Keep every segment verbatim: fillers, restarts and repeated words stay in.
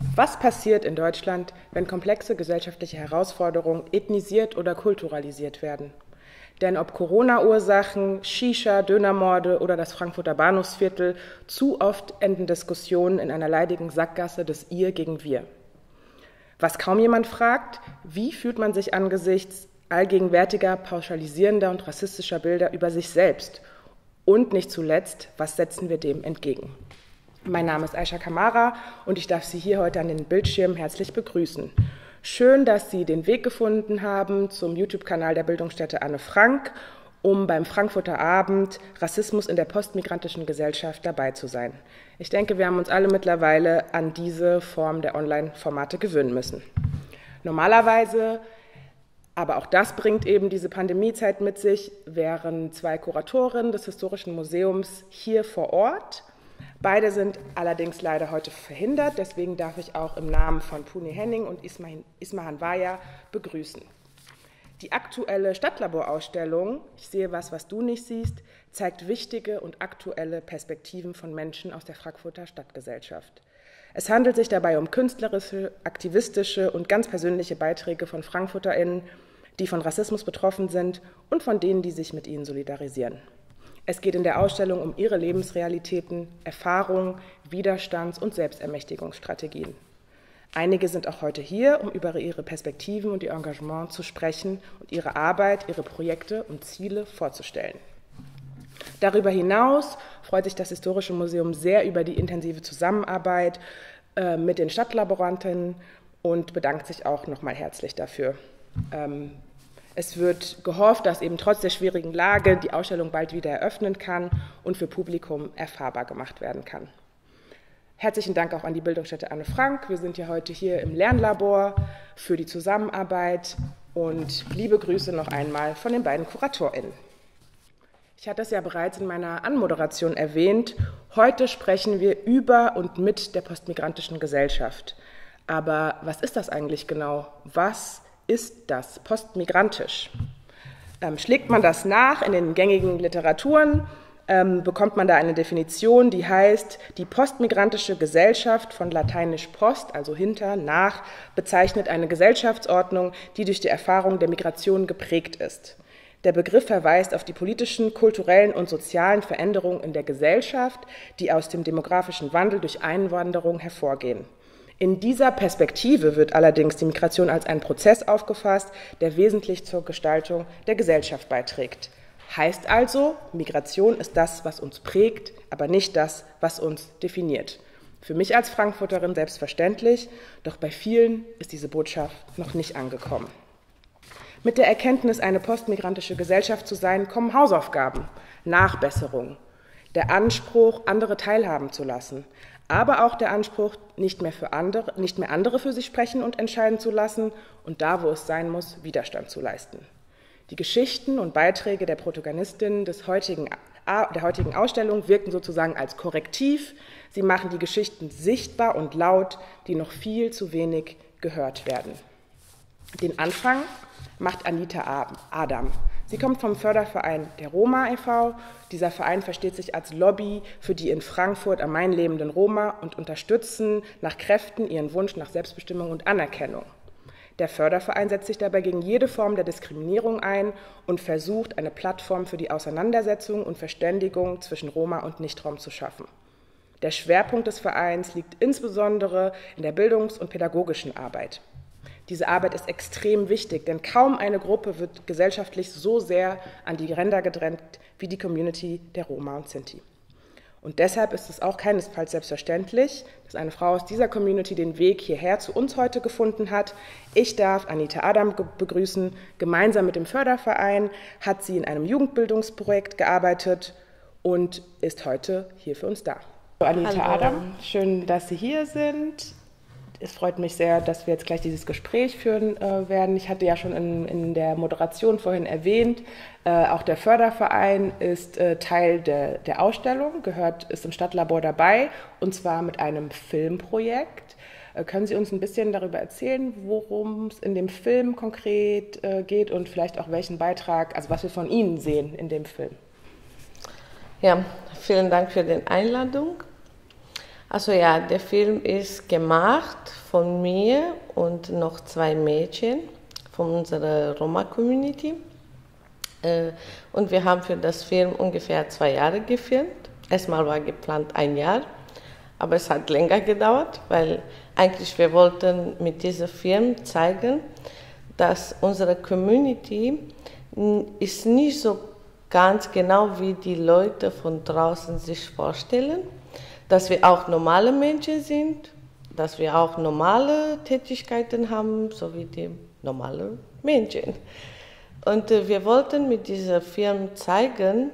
Was passiert in Deutschland, wenn komplexe gesellschaftliche Herausforderungen ethnisiert oder kulturalisiert werden? Denn ob Corona-Ursachen, Shisha, Dönermorde oder das Frankfurter Bahnhofsviertel, zu oft enden Diskussionen in einer leidigen Sackgasse des Ihr gegen Wir. Was kaum jemand fragt, wie fühlt man sich angesichts allgegenwärtiger, pauschalisierender und rassistischer Bilder über sich selbst? Und nicht zuletzt, was setzen wir dem entgegen? Mein Name ist Aisha Kamara und ich darf Sie hier heute an den Bildschirmen herzlich begrüßen. Schön, dass Sie den Weg gefunden haben zum YouTube-Kanal der Bildungsstätte Anne Frank, um beim Frankfurter Abend Rassismus in der postmigrantischen Gesellschaft dabei zu sein. Ich denke, wir haben uns alle mittlerweile an diese Form der Online-Formate gewöhnen müssen. Normalerweise, aber auch das bringt eben diese Pandemiezeit mit sich, wären zwei Kuratorinnen des Historischen Museums hier vor Ort. Beide sind allerdings leider heute verhindert, deswegen darf ich auch im Namen von Puni Henning und Ismahan Waya begrüßen. Die aktuelle Stadtlaborausstellung, ich sehe was, was du nicht siehst, zeigt wichtige und aktuelle Perspektiven von Menschen aus der Frankfurter Stadtgesellschaft. Es handelt sich dabei um künstlerische, aktivistische und ganz persönliche Beiträge von FrankfurterInnen, die von Rassismus betroffen sind und von denen, die sich mit ihnen solidarisieren. Es geht in der Ausstellung um ihre Lebensrealitäten, Erfahrungen, Widerstands- und Selbstermächtigungsstrategien. Einige sind auch heute hier, um über ihre Perspektiven und ihr Engagement zu sprechen und ihre Arbeit, ihre Projekte und Ziele vorzustellen. Darüber hinaus freut sich das Historische Museum sehr über die intensive Zusammenarbeit äh, mit den Stadtlaborantinnen und bedankt sich auch nochmal herzlich dafür. Ähm, Es wird gehofft, dass eben trotz der schwierigen Lage die Ausstellung bald wieder eröffnen kann und für Publikum erfahrbar gemacht werden kann. Herzlichen Dank auch an die Bildungsstätte Anne Frank. Wir sind ja heute hier im Lernlabor für die Zusammenarbeit und liebe Grüße noch einmal von den beiden KuratorInnen. Ich hatte es ja bereits in meiner Anmoderation erwähnt. Heute sprechen wir über und mit der postmigrantischen Gesellschaft. Aber was ist das eigentlich genau? Was ist das postmigrantisch? Ähm, schlägt man das nach in den gängigen Literaturen, ähm, bekommt man da eine Definition, die heißt, die postmigrantische Gesellschaft, von lateinisch post, also hinter, nach, bezeichnet eine Gesellschaftsordnung, die durch die Erfahrung der Migration geprägt ist. Der Begriff verweist auf die politischen, kulturellen und sozialen Veränderungen in der Gesellschaft, die aus dem demografischen Wandel durch Einwanderung hervorgehen. In dieser Perspektive wird allerdings die Migration als ein Prozess aufgefasst, der wesentlich zur Gestaltung der Gesellschaft beiträgt. Heißt also, Migration ist das, was uns prägt, aber nicht das, was uns definiert. Für mich als Frankfurterin selbstverständlich, doch bei vielen ist diese Botschaft noch nicht angekommen. Mit der Erkenntnis, eine postmigrantische Gesellschaft zu sein, kommen Hausaufgaben, Nachbesserungen, der Anspruch, andere teilhaben zu lassen, aber auch der Anspruch, nicht mehr, für andere, nicht mehr andere für sich sprechen und entscheiden zu lassen und da, wo es sein muss, Widerstand zu leisten. Die Geschichten und Beiträge der Protagonistinnen des heutigen, der heutigen Ausstellung wirken sozusagen als Korrektiv. Sie machen die Geschichten sichtbar und laut, die noch viel zu wenig gehört werden. Den Anfang macht Anita Adam. Sie kommt vom Förderverein der Roma e V Dieser Verein versteht sich als Lobby für die in Frankfurt am Main lebenden Roma und unterstützen nach Kräften ihren Wunsch nach Selbstbestimmung und Anerkennung. Der Förderverein setzt sich dabei gegen jede Form der Diskriminierung ein und versucht, eine Plattform für die Auseinandersetzung und Verständigung zwischen Roma und Nichtrom zu schaffen. Der Schwerpunkt des Vereins liegt insbesondere in der bildungs- und pädagogischen Arbeit. Diese Arbeit ist extrem wichtig, denn kaum eine Gruppe wird gesellschaftlich so sehr an die Ränder gedrängt wie die Community der Roma und Sinti. Und deshalb ist es auch keinesfalls selbstverständlich, dass eine Frau aus dieser Community den Weg hierher zu uns heute gefunden hat. Ich darf Anita Adam begrüßen. Gemeinsam mit dem Förderverein hat sie in einem Jugendbildungsprojekt gearbeitet und ist heute hier für uns da. Anita Hallo. Adam, schön, dass Sie hier sind. Es freut mich sehr, dass wir jetzt gleich dieses Gespräch führen äh, werden. Ich hatte ja schon in, in der Moderation vorhin erwähnt, äh, auch der Förderverein ist äh, Teil der, der Ausstellung, gehört, ist im Stadtlabor dabei, und zwar mit einem Filmprojekt. Äh, können Sie uns ein bisschen darüber erzählen, worum es in dem Film konkret äh, geht und vielleicht auch welchen Beitrag, also was wir von Ihnen sehen in dem Film? Ja, vielen Dank für die Einladung. Also ja, der Film ist gemacht von mir und noch zwei Mädchen von unserer Roma-Community. Äh, Und wir haben für das Film ungefähr zwei Jahre gefilmt. Erstmal war geplant ein Jahr, aber es hat länger gedauert, weil eigentlich wir wollten mit diesem Film zeigen, dass unsere Community n- ist nicht so ganz genau, wie die Leute von draußen sich vorstellen, dass wir auch normale Menschen sind, dass wir auch normale Tätigkeiten haben, so wie die normalen Menschen. Und äh, wir wollten mit diesem Film zeigen,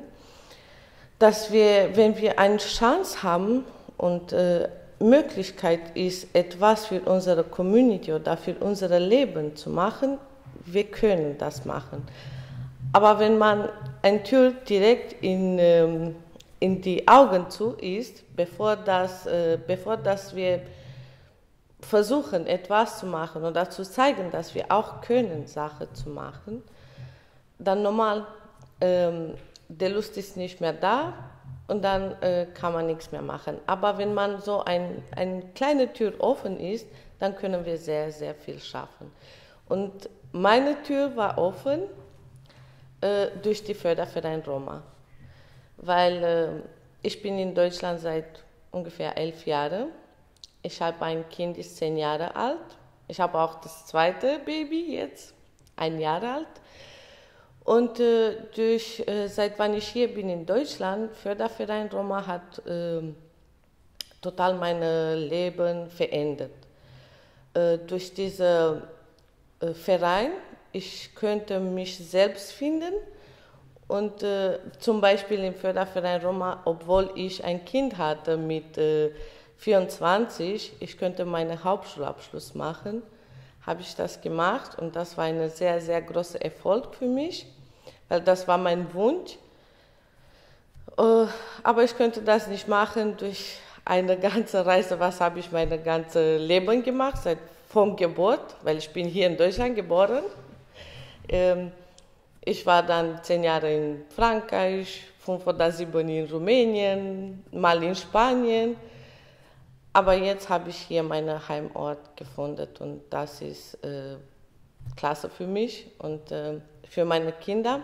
dass wir, wenn wir eine Chance haben und äh, Möglichkeit ist, etwas für unsere Community oder für unser Leben zu machen, wir können das machen. Aber wenn man eine Tür direkt in, ähm, in die Augen zu ist, bevor, das, äh, bevor das wir versuchen, etwas zu machen oder zu zeigen, dass wir auch können, Sachen zu machen, dann normal, ähm, der Lust ist nicht mehr da und dann äh, kann man nichts mehr machen. Aber wenn man so ein, eine kleine Tür offen ist, dann können wir sehr, sehr viel schaffen. Und meine Tür war offen äh, durch die Förderverein Roma, weil äh, ich bin in Deutschland seit ungefähr elf Jahren. Ich habe ein Kind, ist zehn Jahre alt. Ich habe auch das zweite Baby jetzt, ein Jahr alt. Und äh, durch, äh, seit wann ich hier bin in Deutschland, Förderverein Roma hat äh, total mein Leben verändert. Äh, durch diesen äh, Verein, ich könnte mich selbst finden und äh, zum Beispiel im Förderverein Roma, obwohl ich ein Kind hatte mit äh, vierundzwanzig, ich könnte meinen Hauptschulabschluss machen, habe ich das gemacht und das war ein sehr, sehr großer Erfolg für mich, weil das war mein Wunsch. Aber ich könnte das nicht machen durch eine ganze Reise, was habe ich mein ganzes Leben gemacht, seit vom Geburt, weil ich bin hier in Deutschland geboren. Ich war dann zehn Jahre in Frankreich, fünf oder sieben in Rumänien, mal in Spanien. Aber jetzt habe ich hier meinen Heimort gefunden und das ist äh, klasse für mich und äh, für meine Kinder.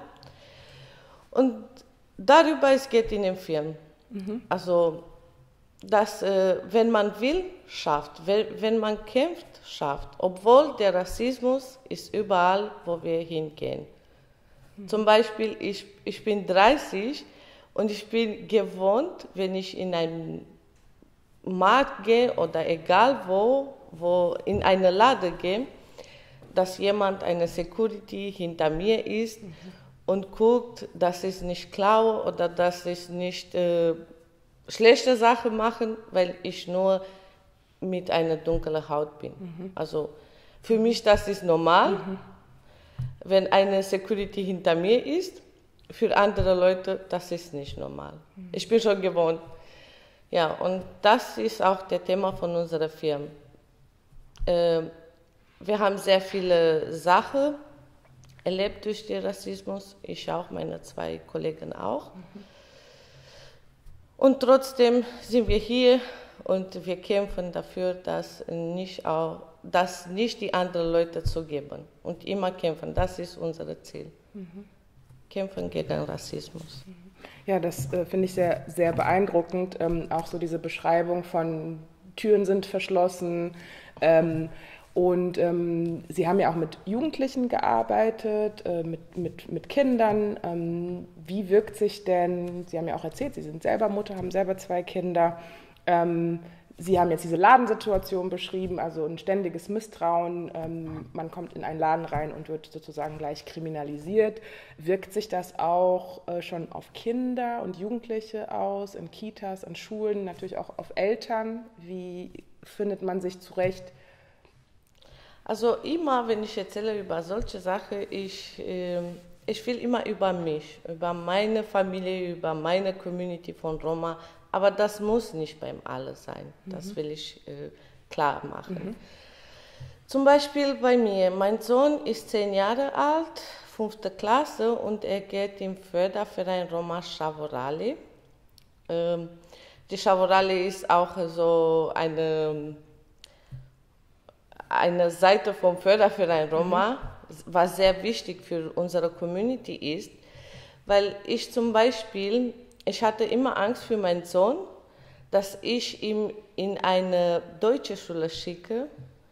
Und darüber es geht in dem Film. Mhm. Also, dass äh, wenn man will, schafft, wenn, wenn man kämpft, schafft. Obwohl der Rassismus ist überall, wo wir hingehen. Mhm. Zum Beispiel, ich, ich bin dreißig und ich bin gewohnt, wenn ich in einem Markt gehe oder egal wo, wo in eine Laden gehe, dass jemand, eine Security hinter mir ist mhm. und guckt, dass ich nicht klaue oder dass ich nicht äh, schlechte Sachen mache, weil ich nur mit einer dunklen Haut bin. Mhm. Also für mich das ist normal, mhm. wenn eine Security hinter mir ist. Für andere Leute das ist nicht normal. Mhm. Ich bin schon gewohnt. Ja, und das ist auch das Thema von unserer Firma. Äh, wir haben sehr viele Sachen erlebt durch den Rassismus, ich auch, meine zwei Kollegen auch. Mhm. Und trotzdem sind wir hier und wir kämpfen dafür, dass nicht, auch, dass nicht die anderen Leute zugeben. Und immer kämpfen, das ist unser Ziel. Mhm. Kämpfen gegen Rassismus. Mhm. Ja, das äh, finde ich sehr, sehr beeindruckend. Ähm, auch so diese Beschreibung von Türen sind verschlossen. Ähm, und ähm, Sie haben ja auch mit Jugendlichen gearbeitet, äh, mit, mit, mit Kindern. Ähm, wie wirkt sich denn, Sie haben ja auch erzählt, Sie sind selber Mutter, haben selber zwei Kinder. Ähm, Sie haben jetzt diese Ladensituation beschrieben, also ein ständiges Misstrauen. Ähm, man kommt in einen Laden rein und wird sozusagen gleich kriminalisiert. Wirkt sich das auch äh, schon auf Kinder und Jugendliche aus, in Kitas, an Schulen, natürlich auch auf Eltern? Wie findet man sich zurecht? Also immer, wenn ich erzähle über solche Sachen, ich, äh, ich will immer über mich, über meine Familie, über meine Community von Roma. Aber das muss nicht beim Alle sein, das will ich äh, klar machen. Mhm. Zum Beispiel bei mir, mein Sohn ist zehn Jahre alt, fünfte Klasse und er geht im Förderverein Roma Shavorali. Ähm, Die Chavorale ist auch so eine, eine Seite vom Förderverein Roma, mhm. was sehr wichtig für unsere Community ist, weil ich zum Beispiel, ich hatte immer Angst für meinen Sohn, dass ich ihn in eine deutsche Schule schicke,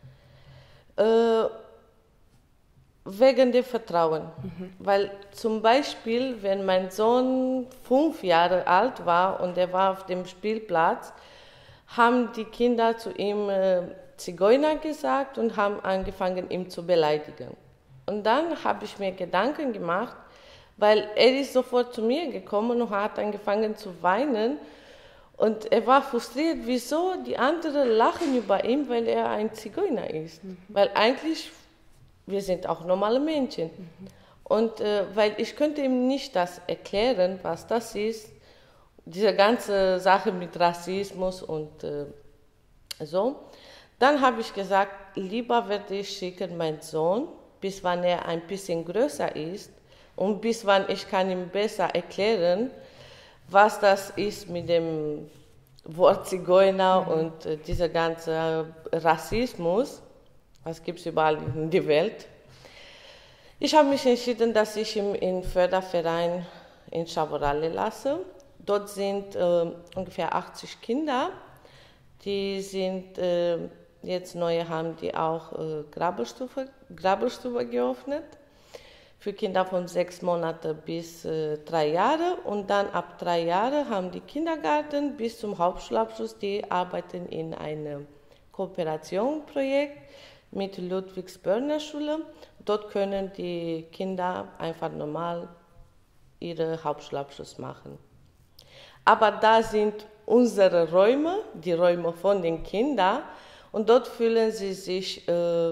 äh, wegen dem Vertrauen. Mhm. Weil zum Beispiel, wenn mein Sohn fünf Jahre alt war und er war auf dem Spielplatz, haben die Kinder zu ihm äh, Zigeuner gesagt und haben angefangen, ihn zu beleidigen. Und dann habe ich mir Gedanken gemacht, weil er ist sofort zu mir gekommen und hat angefangen zu weinen. Und er war frustriert, wieso die anderen lachen über ihn, weil er ein Zigeuner ist. Mhm. Weil eigentlich, wir sind auch normale Menschen. Mhm. Und äh, weil ich könnte ihm nicht das erklären, was das ist, diese ganze Sache mit Rassismus und äh, so. Dann habe ich gesagt, lieber werde ich schicken meinen Sohn, bis wann er ein bisschen größer ist und bis wann ich kann ihm besser erklären, was das ist mit dem Wort Zigeuner mhm. und äh, dieser ganze Rassismus, was gibt es überall in der Welt. Ich habe mich entschieden, dass ich ihn im Förderverein in Chavorale lasse. Dort sind äh, ungefähr achtzig Kinder, die sind äh, jetzt neu, haben die auch äh, Grabbelstube, Grabbelstube geöffnet. Für Kinder von sechs Monaten bis äh, drei Jahre und dann ab drei Jahre haben die Kindergarten bis zum Hauptschulabschluss, die arbeiten in einem Kooperationsprojekt mit Ludwigs-Börner Schule. Dort können die Kinder einfach normal ihren Hauptschulabschluss machen. Aber da sind unsere Räume, die Räume von den Kindern und dort fühlen sie sich äh,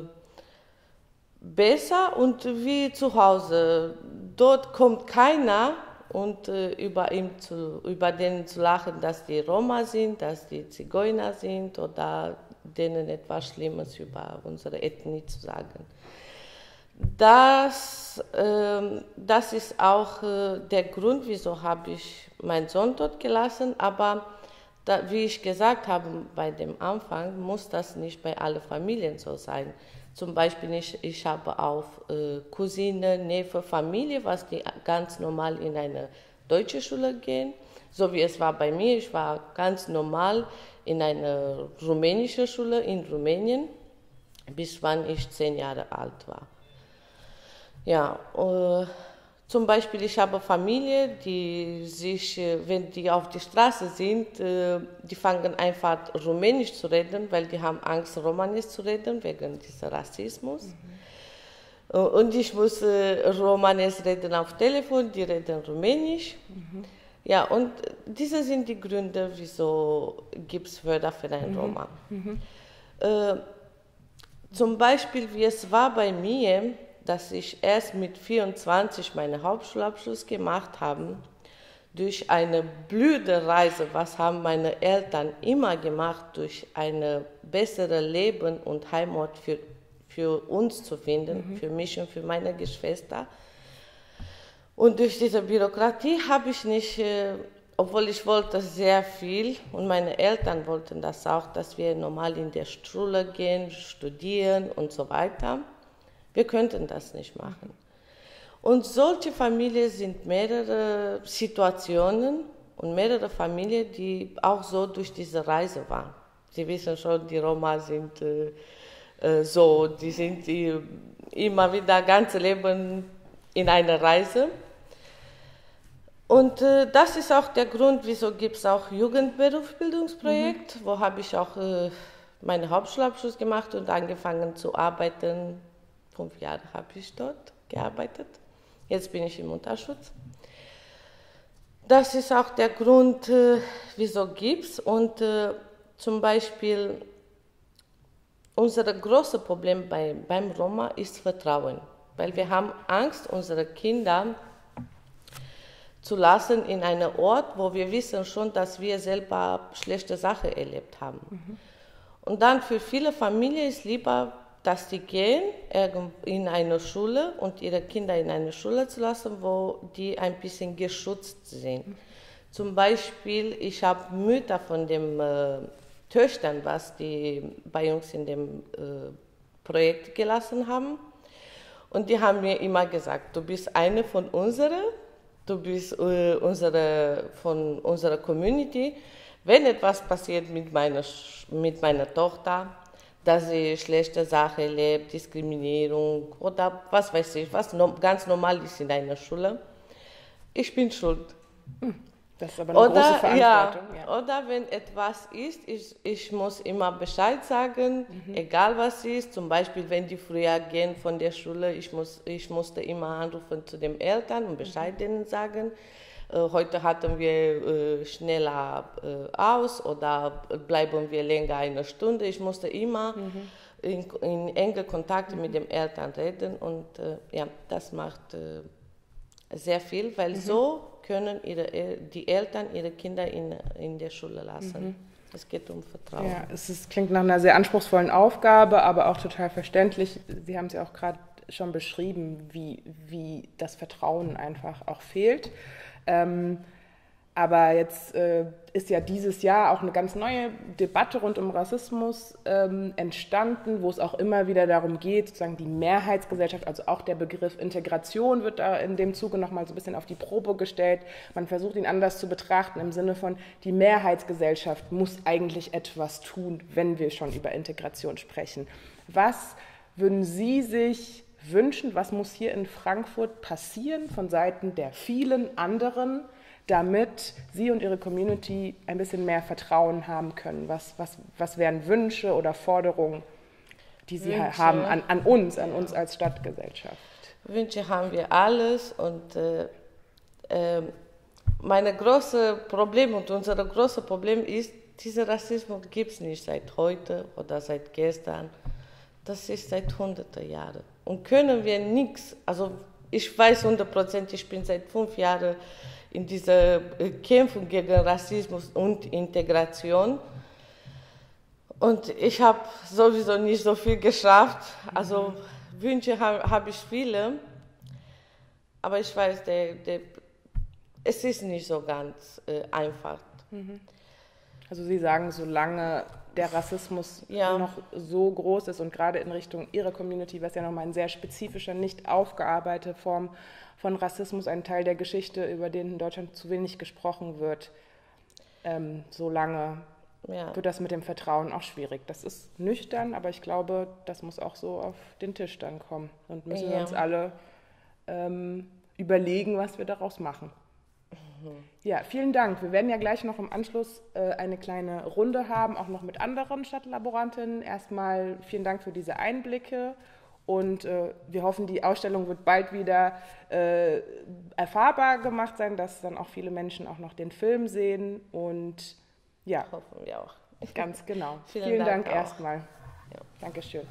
besser und wie zu Hause. Dort kommt keiner und äh, über, ihm zu, über denen zu lachen, dass die Roma sind, dass die Zigeuner sind oder denen etwas Schlimmes über unsere Ethnie zu sagen. Das, äh, das ist auch äh, der Grund, wieso habe ich meinen Sohn dort gelassen, aber da, wie ich gesagt habe bei dem Anfang, muss das nicht bei allen Familien so sein. Zum Beispiel, ich, ich habe auch äh, Cousine, Neffe, Familie, was die ganz normal in eine deutsche Schule gehen. So wie es war bei mir, ich war ganz normal in einer rumänischen Schule in Rumänien, bis wann ich zehn Jahre alt war. Ja, äh, zum Beispiel, ich habe Familie, die sich, wenn die auf der Straße sind, die fangen einfach Rumänisch zu reden, weil die haben Angst, Romanisch zu reden, wegen dieses Rassismus. Mhm. Und ich muss Romanisch reden auf Telefon, die reden Rumänisch. Mhm. Ja, und diese sind die Gründe, wieso gibt es Förderverein mhm. Roma. Mhm. Äh, zum Beispiel, wie es war bei mir, dass ich erst mit vierundzwanzig meinen Hauptschulabschluss gemacht habe, durch eine blöde Reise, was haben meine Eltern immer gemacht, durch ein besseres Leben und Heimat für, für uns zu finden, mhm. für mich und für meine Geschwister. Und durch diese Bürokratie habe ich nicht, äh, obwohl ich wollte sehr viel und meine Eltern wollten das auch, dass wir normal in der Schule gehen, studieren und so weiter. Wir könnten das nicht machen. Und solche Familien sind mehrere Situationen und mehrere Familien, die auch so durch diese Reise waren. Sie wissen schon, die Roma sind äh, äh, so, die sind die immer wieder ganze Leben in einer Reise. Und äh, das ist auch der Grund, wieso gibt es auch Jugendberufsbildungsprojekt, mhm. wo habe ich auch äh, meinen Hauptschulabschluss gemacht und angefangen zu arbeiten. Fünf Jahre habe ich dort gearbeitet. Jetzt bin ich im Mutterschutz. Das ist auch der Grund, äh, wieso gibt es. Und äh, zum Beispiel, unser großes Problem bei, beim Roma ist Vertrauen. Weil wir haben Angst, unsere Kinder zu lassen in einem Ort, wo wir wissen schon, dass wir selber schlechte Sachen erlebt haben. Mhm. Und dann für viele Familien ist lieber, dass die gehen in eine Schule und ihre Kinder in eine Schule zu lassen, wo die ein bisschen geschützt sind. Mhm. Zum Beispiel, ich habe Mütter von den äh, Töchtern, was die bei uns in dem äh, Projekt gelassen haben. Und die haben mir immer gesagt, du bist eine von unseren, du bist äh, unsere, von unserer Community. Wenn etwas passiert mit meiner, mit meiner Tochter, dass sie schlechte Sachen erlebt, Diskriminierung oder was weiß ich, was no, ganz normal ist in einer Schule, ich bin schuld. Das ist aber eine oder, große Verantwortung. Ja, Ja. Oder wenn etwas ist, ich, ich muss immer Bescheid sagen, mhm. egal was ist. Zum Beispiel, wenn die früher gehen von der Schule, ich, muss, ich musste immer anrufen zu den Eltern und Bescheid mhm. denen sagen. Äh, heute hatten wir äh, schneller äh, aus oder bleiben wir länger eine Stunde. Ich musste immer mhm. in, in enge Kontakt mhm. mit den Eltern reden und äh, ja, das macht äh, sehr viel, weil mhm. so können ihre, die Eltern ihre Kinder in, in der Schule lassen. Mhm. Es geht um Vertrauen. Ja, es ist, klingt nach einer sehr anspruchsvollen Aufgabe, aber auch total verständlich. Sie haben es ja auch gerade schon beschrieben, wie, wie das Vertrauen einfach auch fehlt. Ähm, aber jetzt äh, ist ja dieses Jahr auch eine ganz neue Debatte rund um Rassismus ähm, entstanden, wo es auch immer wieder darum geht, sozusagen die Mehrheitsgesellschaft, also auch der Begriff Integration wird da in dem Zuge nochmal so ein bisschen auf die Probe gestellt. Man versucht ihn anders zu betrachten im Sinne von, die Mehrheitsgesellschaft muss eigentlich etwas tun, wenn wir schon über Integration sprechen. Was würden Sie sich wünschen, was muss hier in Frankfurt passieren von Seiten der vielen anderen, damit Sie und Ihre Community ein bisschen mehr Vertrauen haben können? Was, was, was wären Wünsche oder Forderungen, die Sie Wünsche. haben an, an uns, an uns als Stadtgesellschaft? Wünsche haben wir alles und äh, äh, mein großes Problem und unser großes Problem ist, dieser Rassismus gibt es nicht seit heute oder seit gestern. Das ist seit hunderten Jahren. Und können wir nichts, also ich weiß hundert Prozent, ich bin seit fünf Jahren in dieser Kämpfung gegen Rassismus und Integration. Und ich habe sowieso nicht so viel geschafft. Also mhm. Wünsche habe hab ich viele. Aber ich weiß, der, der, es ist nicht so ganz äh, einfach. Mhm. Also Sie sagen, solange der Rassismus ja. noch so groß ist und gerade in Richtung Ihrer Community, was ja nochmal ein sehr spezifischer, nicht aufgearbeitete Form von Rassismus, ein Teil der Geschichte, über den in Deutschland zu wenig gesprochen wird, ähm, solange ja. wird das mit dem Vertrauen auch schwierig. Das ist nüchtern, aber ich glaube, das muss auch so auf den Tisch dann kommen und müssen ja. wir uns alle ähm, überlegen, was wir daraus machen. Ja, vielen Dank. Wir werden ja gleich noch im Anschluss äh, eine kleine Runde haben, auch noch mit anderen Stadtlaborantinnen. Erstmal vielen Dank für diese Einblicke und äh, wir hoffen, die Ausstellung wird bald wieder äh, erfahrbar gemacht sein, dass dann auch viele Menschen auch noch den Film sehen und ja, hoffen wir auch. Ganz genau. vielen, vielen Dank, Dank erstmal. Ja. Dankeschön.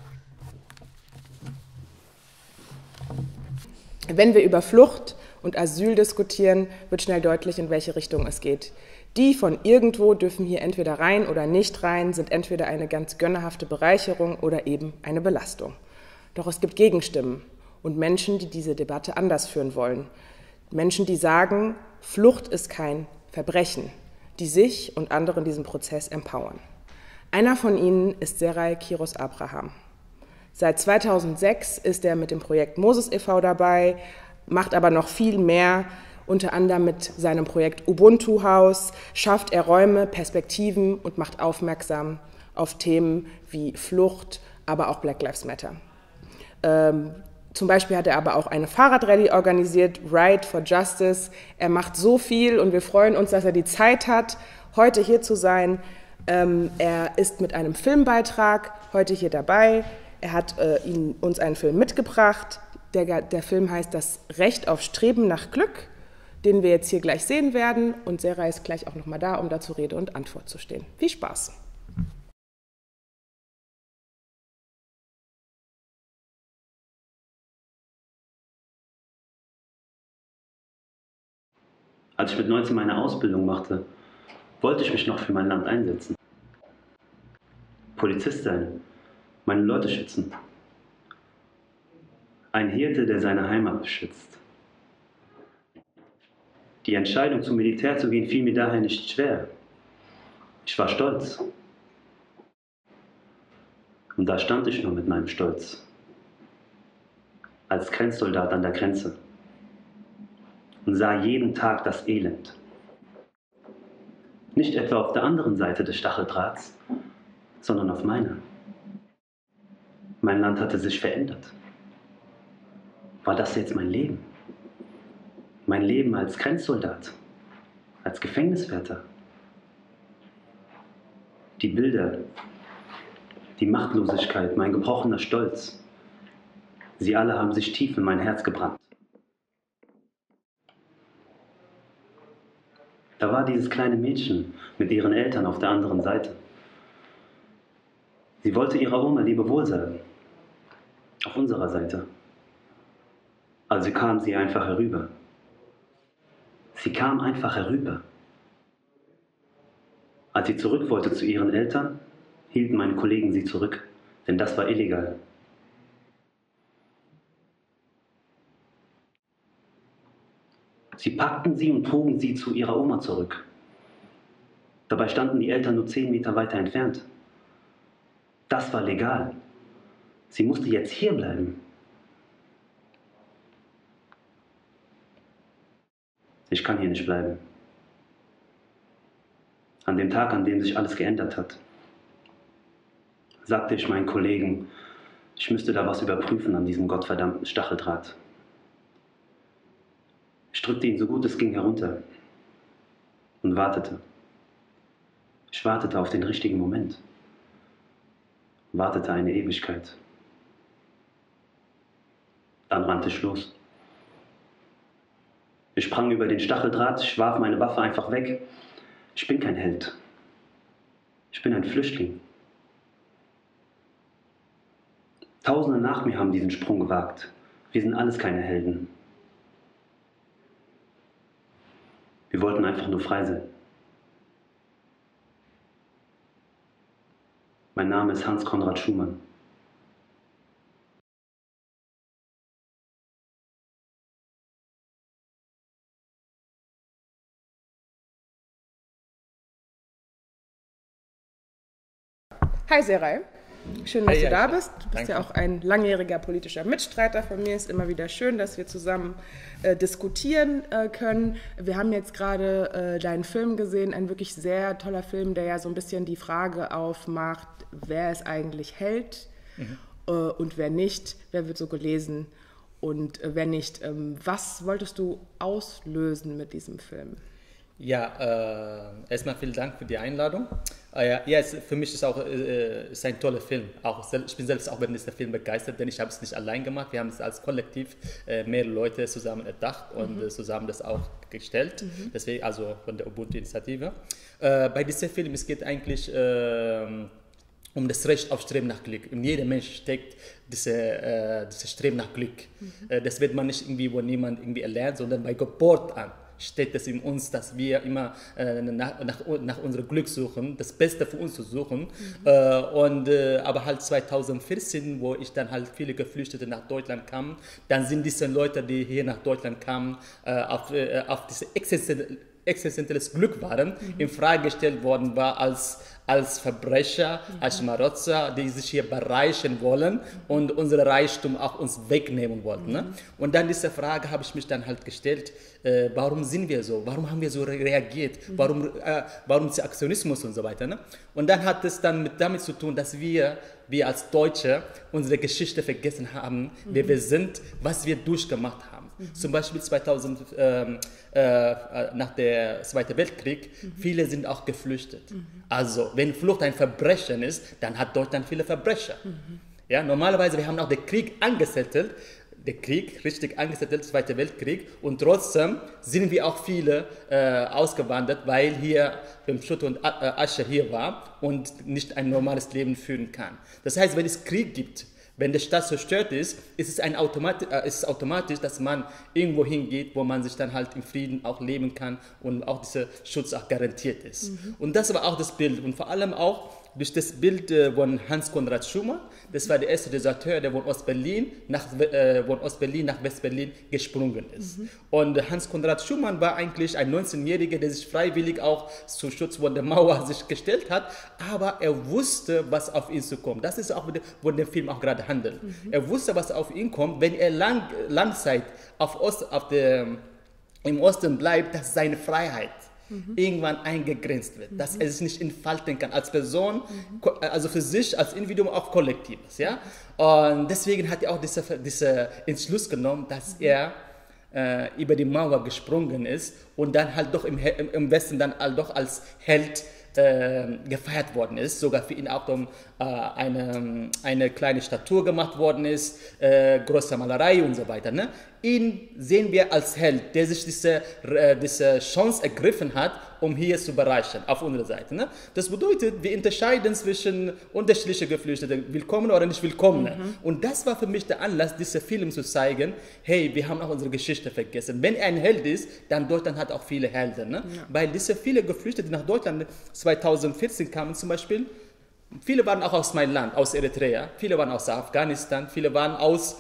Wenn wir über Flucht und Asyl diskutieren, wird schnell deutlich, in welche Richtung es geht. Die von irgendwo dürfen hier entweder rein oder nicht rein, sind entweder eine ganz gönnerhafte Bereicherung oder eben eine Belastung. Doch es gibt Gegenstimmen und Menschen, die diese Debatte anders führen wollen. Menschen, die sagen, Flucht ist kein Verbrechen, die sich und andere in diesem Prozess empowern. Einer von ihnen ist Seray Kiros Abraham. Seit zweitausendsechs ist er mit dem Projekt Moses e V dabei, macht aber noch viel mehr, unter anderem mit seinem Projekt Ubuntu-Haus, schafft er Räume, Perspektiven und macht aufmerksam auf Themen wie Flucht, aber auch Black Lives Matter. Ähm, zum Beispiel hat er aber auch eine Fahrradrallye organisiert, Ride for Justice. Er macht so viel und wir freuen uns, dass er die Zeit hat, heute hier zu sein. Ähm, er ist mit einem Filmbeitrag heute hier dabei. Er hat äh, ihn, uns einen Film mitgebracht. Der, der Film heißt Das Recht auf Streben nach Glück, den wir jetzt hier gleich sehen werden. Und Seray ist gleich auch nochmal da, um dazu Rede und Antwort zu stehen. Viel Spaß! Als ich mit neunzehn meine Ausbildung machte, wollte ich mich noch für mein Land einsetzen. Polizist sein, meine Leute schützen. Ein Hirte, der seine Heimat beschützt. Die Entscheidung, zum Militär zu gehen, fiel mir daher nicht schwer. Ich war stolz. Und da stand ich nur mit meinem Stolz. Als Grenzsoldat an der Grenze. Und sah jeden Tag das Elend. Nicht etwa auf der anderen Seite des Stacheldrahts, sondern auf meiner. Mein Land hatte sich verändert. War das jetzt mein Leben? Mein Leben als Grenzsoldat, als Gefängniswärter? Die Bilder, die Machtlosigkeit, mein gebrochener Stolz, sie alle haben sich tief in mein Herz gebrannt. Da war dieses kleine Mädchen mit ihren Eltern auf der anderen Seite. Sie wollte ihrer Oma Lebewohl sagen, auf unserer Seite. Also kam sie einfach herüber. Sie kam einfach herüber. Als sie zurück wollte zu ihren Eltern, hielten meine Kollegen sie zurück, denn das war illegal. Sie packten sie und trugen sie zu ihrer Oma zurück. Dabei standen die Eltern nur zehn Meter weiter entfernt. Das war legal. Sie musste jetzt hier bleiben. Ich kann hier nicht bleiben. An dem Tag, an dem sich alles geändert hat, sagte ich meinen Kollegen, ich müsste da was überprüfen an diesem gottverdammten Stacheldraht. Ich drückte ihn so gut es ging herunter und wartete. Ich wartete auf den richtigen Moment. Wartete eine Ewigkeit. Dann rannte ich los. Ich sprang über den Stacheldraht, ich warf meine Waffe einfach weg. Ich bin kein Held. Ich bin ein Flüchtling. Tausende nach mir haben diesen Sprung gewagt. Wir sind alles keine Helden. Wir wollten einfach nur frei sein. Mein Name ist Hans Konrad Schumann. Hi Seray, schön, dass Hi, du da Aisha. bist. Du bist Danke. ja auch ein langjähriger politischer Mitstreiter von mir. Es ist immer wieder schön, dass wir zusammen äh, diskutieren äh, können. Wir haben jetzt gerade äh, deinen Film gesehen, ein wirklich sehr toller Film, der ja so ein bisschen die Frage aufmacht, wer ist eigentlich Held mhm. äh, und wer nicht, wer wird so gelesen und äh, wer nicht. Ähm, was wolltest du auslösen mit diesem Film? Ja, äh, erstmal vielen Dank für die Einladung. Äh, ja, ja es, für mich ist auch äh, ist ein toller Film. Auch, ich bin selbst auch während dieser Film begeistert, denn ich habe es nicht allein gemacht. Wir haben es als Kollektiv äh, mehrere Leute zusammen erdacht und mhm. äh, zusammen das auch gestellt. Mhm. Deswegen also von der Ubuntu-Initiative. Äh, bei diesem Film es geht eigentlich äh, um das Recht auf Streben nach Glück. In jedem Mensch steckt diese, äh, dieses Streben nach Glück. Mhm. Äh, das wird man nicht irgendwie, wo niemand irgendwie erlernt, sondern bei Geburt an steht es in uns, dass wir immer äh, nach, nach, nach unserem Glück suchen, das Beste für uns zu suchen. Mhm. Äh, und, äh, aber halt zwanzig vierzehn, wo ich dann halt viele Geflüchtete nach Deutschland kamen, dann sind diese Leute, die hier nach Deutschland kamen, äh, auf, äh, auf diese existenzielle existenzielles Glück waren, mhm. in Frage gestellt worden war als, als Verbrecher, mhm. als Schmarotzer, die sich hier bereichern wollen mhm. und unser Reichtum auch uns wegnehmen wollten. Mhm. Ne? Und dann diese Frage habe ich mich dann halt gestellt, äh, warum sind wir so? Warum haben wir so reagiert? Mhm. Warum, äh, warum ist der Aktionismus und so weiter? Ne? Und dann hat es dann mit damit zu tun, dass wir, wir als Deutsche unsere Geschichte vergessen haben, mhm. wer wir sind, was wir durchgemacht haben. Mhm. Zum Beispiel zweitausend, ähm, äh, nach dem Zweiten Weltkrieg, mhm. viele sind auch geflüchtet. Mhm. Also, wenn Flucht ein Verbrechen ist, dann hat Deutschland viele Verbrecher. Mhm. Ja, normalerweise, wir haben auch den Krieg angesettelt, der Krieg, richtig angesettelt, Zweiter Weltkrieg, und trotzdem sind wir auch viele äh, ausgewandert, weil hier beim Schutt und Asche hier war und nicht ein normales Leben führen kann. Das heißt, wenn es Krieg gibt, wenn die Stadt zerstört ist, ist es, ein Automati- äh, ist es automatisch, dass man irgendwo hingeht, wo man sich dann halt im Frieden auch leben kann und auch dieser Schutz auch garantiert ist. Mhm. Und das war auch das Bild. Und vor allem auch, durch das Bild äh, von Hans Konrad Schumann. Das war der erste Deserteur, der von Ostberlin nach, äh, von Ostberlin nach Westberlin gesprungen ist. Mhm. Und Hans Konrad Schumann war eigentlich ein neunzehnjähriger, der sich freiwillig auch zum Schutz von der Mauer sich gestellt hat, aber er wusste, was auf ihn zukommt. Das ist auch, wo der Film auch gerade handelt. Mhm. Er wusste, was auf ihn kommt, wenn er lang, Langzeit auf Ost, auf der, im Osten bleibt, dass seine Freiheit mhm. irgendwann eingegrenzt wird, mhm. dass er sich nicht entfalten kann als Person, mhm. also für sich als Individuum, auch Kollektives. Ja? Und deswegen hat er auch diesen diese Entschluss genommen, dass mhm. er äh, über die Mauer gesprungen ist und dann halt doch im, im Westen dann halt doch als Held Äh, gefeiert worden ist, sogar für ihn auch um, äh, eine, eine kleine Statue gemacht worden ist, äh, große Malerei und so weiter. Ne? Ihn sehen wir als Held, der sich diese, äh, diese Chance ergriffen hat, um hier zu bereichern, auf unserer Seite. Ne? Das bedeutet, wir unterscheiden zwischen unterschiedlichen Geflüchteten, willkommen oder nicht willkommen. Mhm. Und das war für mich der Anlass, diesen Film zu zeigen, hey, wir haben auch unsere Geschichte vergessen. Wenn er ein Held ist, dann Deutschland hat auch viele Helden. Ne? Ja. Weil diese viele Geflüchtete nach Deutschland zweitausendvierzehn kamen zum Beispiel, viele waren auch aus meinem Land, aus Eritrea, viele waren aus Afghanistan, viele waren aus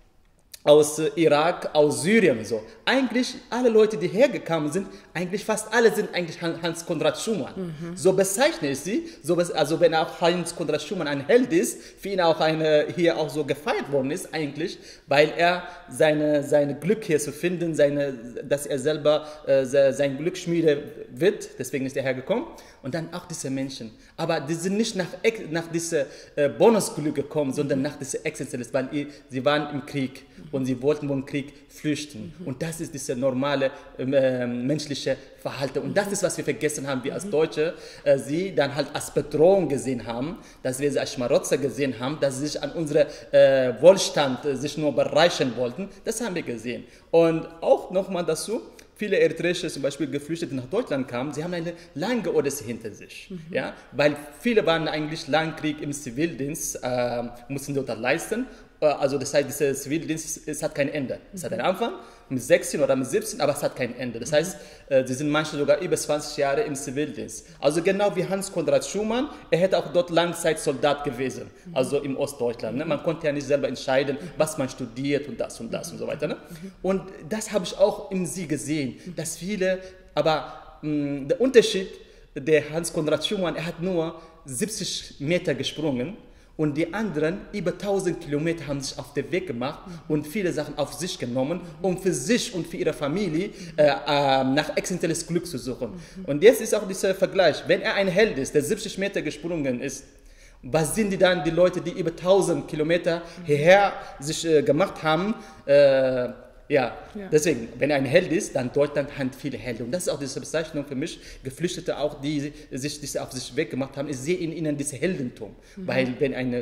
aus Irak, aus Syrien und so. Eigentlich alle Leute, die hergekommen sind, eigentlich fast alle sind eigentlich Hans Konrad Schumann. Mhm. So bezeichne ich sie. So, also wenn auch Hans Konrad Schumann ein Held ist, für ihn auch eine, hier auch so gefeiert worden ist eigentlich, weil er seine, seine Glück hier zu finden, seine, dass er selber äh, sein Glück schmiede wird, deswegen ist er hergekommen. Und dann auch diese Menschen. Aber die sind nicht nach, nach diesem äh, Bonusglück gekommen, sondern nach dieser Existenz, weil ihr, sie waren im Krieg und sie wollten vom Krieg flüchten. Und das ist dieses normale äh, menschliche Verhalten. Und das ist, was wir vergessen haben, wir als Deutsche, äh, sie dann halt als Bedrohung gesehen haben, dass wir sie als Schmarotzer gesehen haben, dass sie sich an unserem äh, Wohlstand äh, sich nur bereichern wollten. Das haben wir gesehen. Und auch nochmal dazu, viele eritreische zum Beispiel Geflüchtete nach Deutschland kamen, sie haben eine lange Odyssee hinter sich, mhm. ja, weil viele waren eigentlich langen Krieg im Zivildienst, äh, mussten dort leisten, äh, also das heißt, dieser Zivildienst, es hat kein Ende, es mhm. hat einen Anfang mit sechzehn oder mit siebzehn, aber es hat kein Ende, das mhm. heißt, äh, sie sind manche sogar über zwanzig Jahre im Zivildienst, also genau wie Hans Konrad Schumann, er hätte auch dort Langzeitsoldat gewesen, mhm. also im Ostdeutschland, ne? Man konnte ja nicht selber entscheiden, was man studiert und das und das mhm. und so weiter, ne? Mhm. Und das habe ich auch in sie gesehen, dass viele, aber mh, der Unterschied, der Hans Konrad Schumann, er hat nur siebzig Meter gesprungen und die anderen über tausend Kilometer haben sich auf den Weg gemacht und viele Sachen auf sich genommen, um für sich und für ihre Familie äh, äh, nach existenzielles Glück zu suchen. Und jetzt ist auch dieser Vergleich, wenn er ein Held ist, der siebzig Meter gesprungen ist, was sind die dann, die Leute, die über tausend Kilometer hierher sich äh, gemacht haben, äh, Ja, ja, deswegen, wenn er ein Held ist, dann Deutschland hat viele Helden. Und das ist auch diese Bezeichnung für mich, Geflüchtete auch, die sich diese auf sich weggemacht haben. Ich sehe in ihnen dieses Heldentum. Mhm. Weil wenn eine,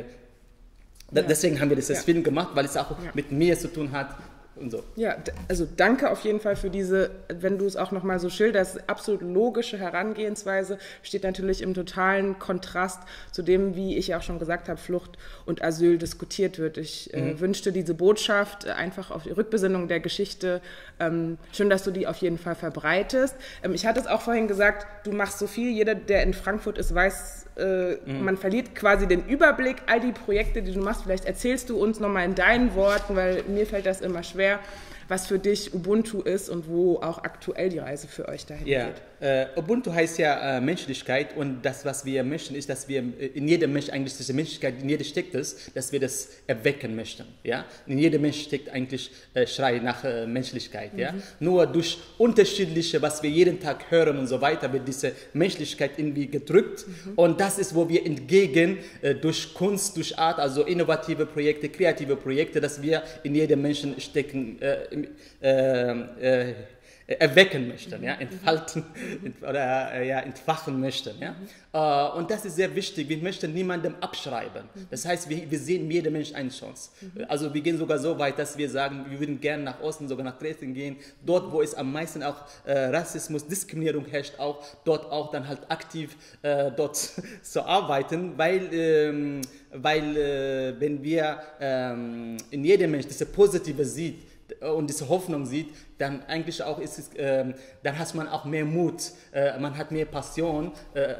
ja. deswegen haben wir dieses ja. Film gemacht, weil es auch ja. mit mir zu tun hat. Und so. Ja, also danke auf jeden Fall für diese, wenn du es auch nochmal so schilderst, absolut logische Herangehensweise, steht natürlich im totalen Kontrast zu dem, wie ich auch schon gesagt habe, Flucht und Asyl diskutiert wird. Ich mhm. äh, wünschte diese Botschaft einfach auf die Rückbesinnung der Geschichte, ähm, schön, dass du die auf jeden Fall verbreitest. Ähm, ich hatte es auch vorhin gesagt, du machst so viel, jeder, der in Frankfurt ist, weiß, Äh, mhm. man verliert quasi den Überblick, all die Projekte, die du machst. Vielleicht erzählst du uns nochmal in deinen Worten, weil mir fällt das immer schwer, was für dich Ubuntu ist und wo auch aktuell die Reise für euch dahin ja. geht. Äh, Ubuntu heißt ja äh, Menschlichkeit und das, was wir möchten, ist, dass wir in jedem Mensch eigentlich diese Menschlichkeit, in jedem steckt es, dass wir das erwecken möchten. Ja? In jedem Mensch steckt eigentlich äh, Schrei nach äh, Menschlichkeit. Mhm. Ja? Nur durch unterschiedliche, was wir jeden Tag hören und so weiter, wird diese Menschlichkeit irgendwie gedrückt mhm. und das ist, wo wir entgegen äh, durch Kunst, durch Art, also innovative Projekte, kreative Projekte, dass wir in jedem Menschen stecken, äh, äh, äh, erwecken möchten, ja, entfalten oder äh, ja, entfachen möchten. Ja. Mhm. Uh, und das ist sehr wichtig. Wir möchten niemandem abschreiben. Das heißt, wir, wir sehen jedem Menschen eine Chance. Mhm. Also wir gehen sogar so weit, dass wir sagen, wir würden gerne nach Osten, sogar nach Dresden gehen. Dort, wo es am meisten auch äh, Rassismus, Diskriminierung herrscht, auch dort auch dann halt aktiv äh, dort zu arbeiten, weil, ähm, weil äh, wenn wir ähm, in jedem Menschen diese positive sieht, und diese Hoffnung sieht, dann eigentlich auch ist es, äh, dann hat man auch mehr Mut, äh, man hat mehr Passion,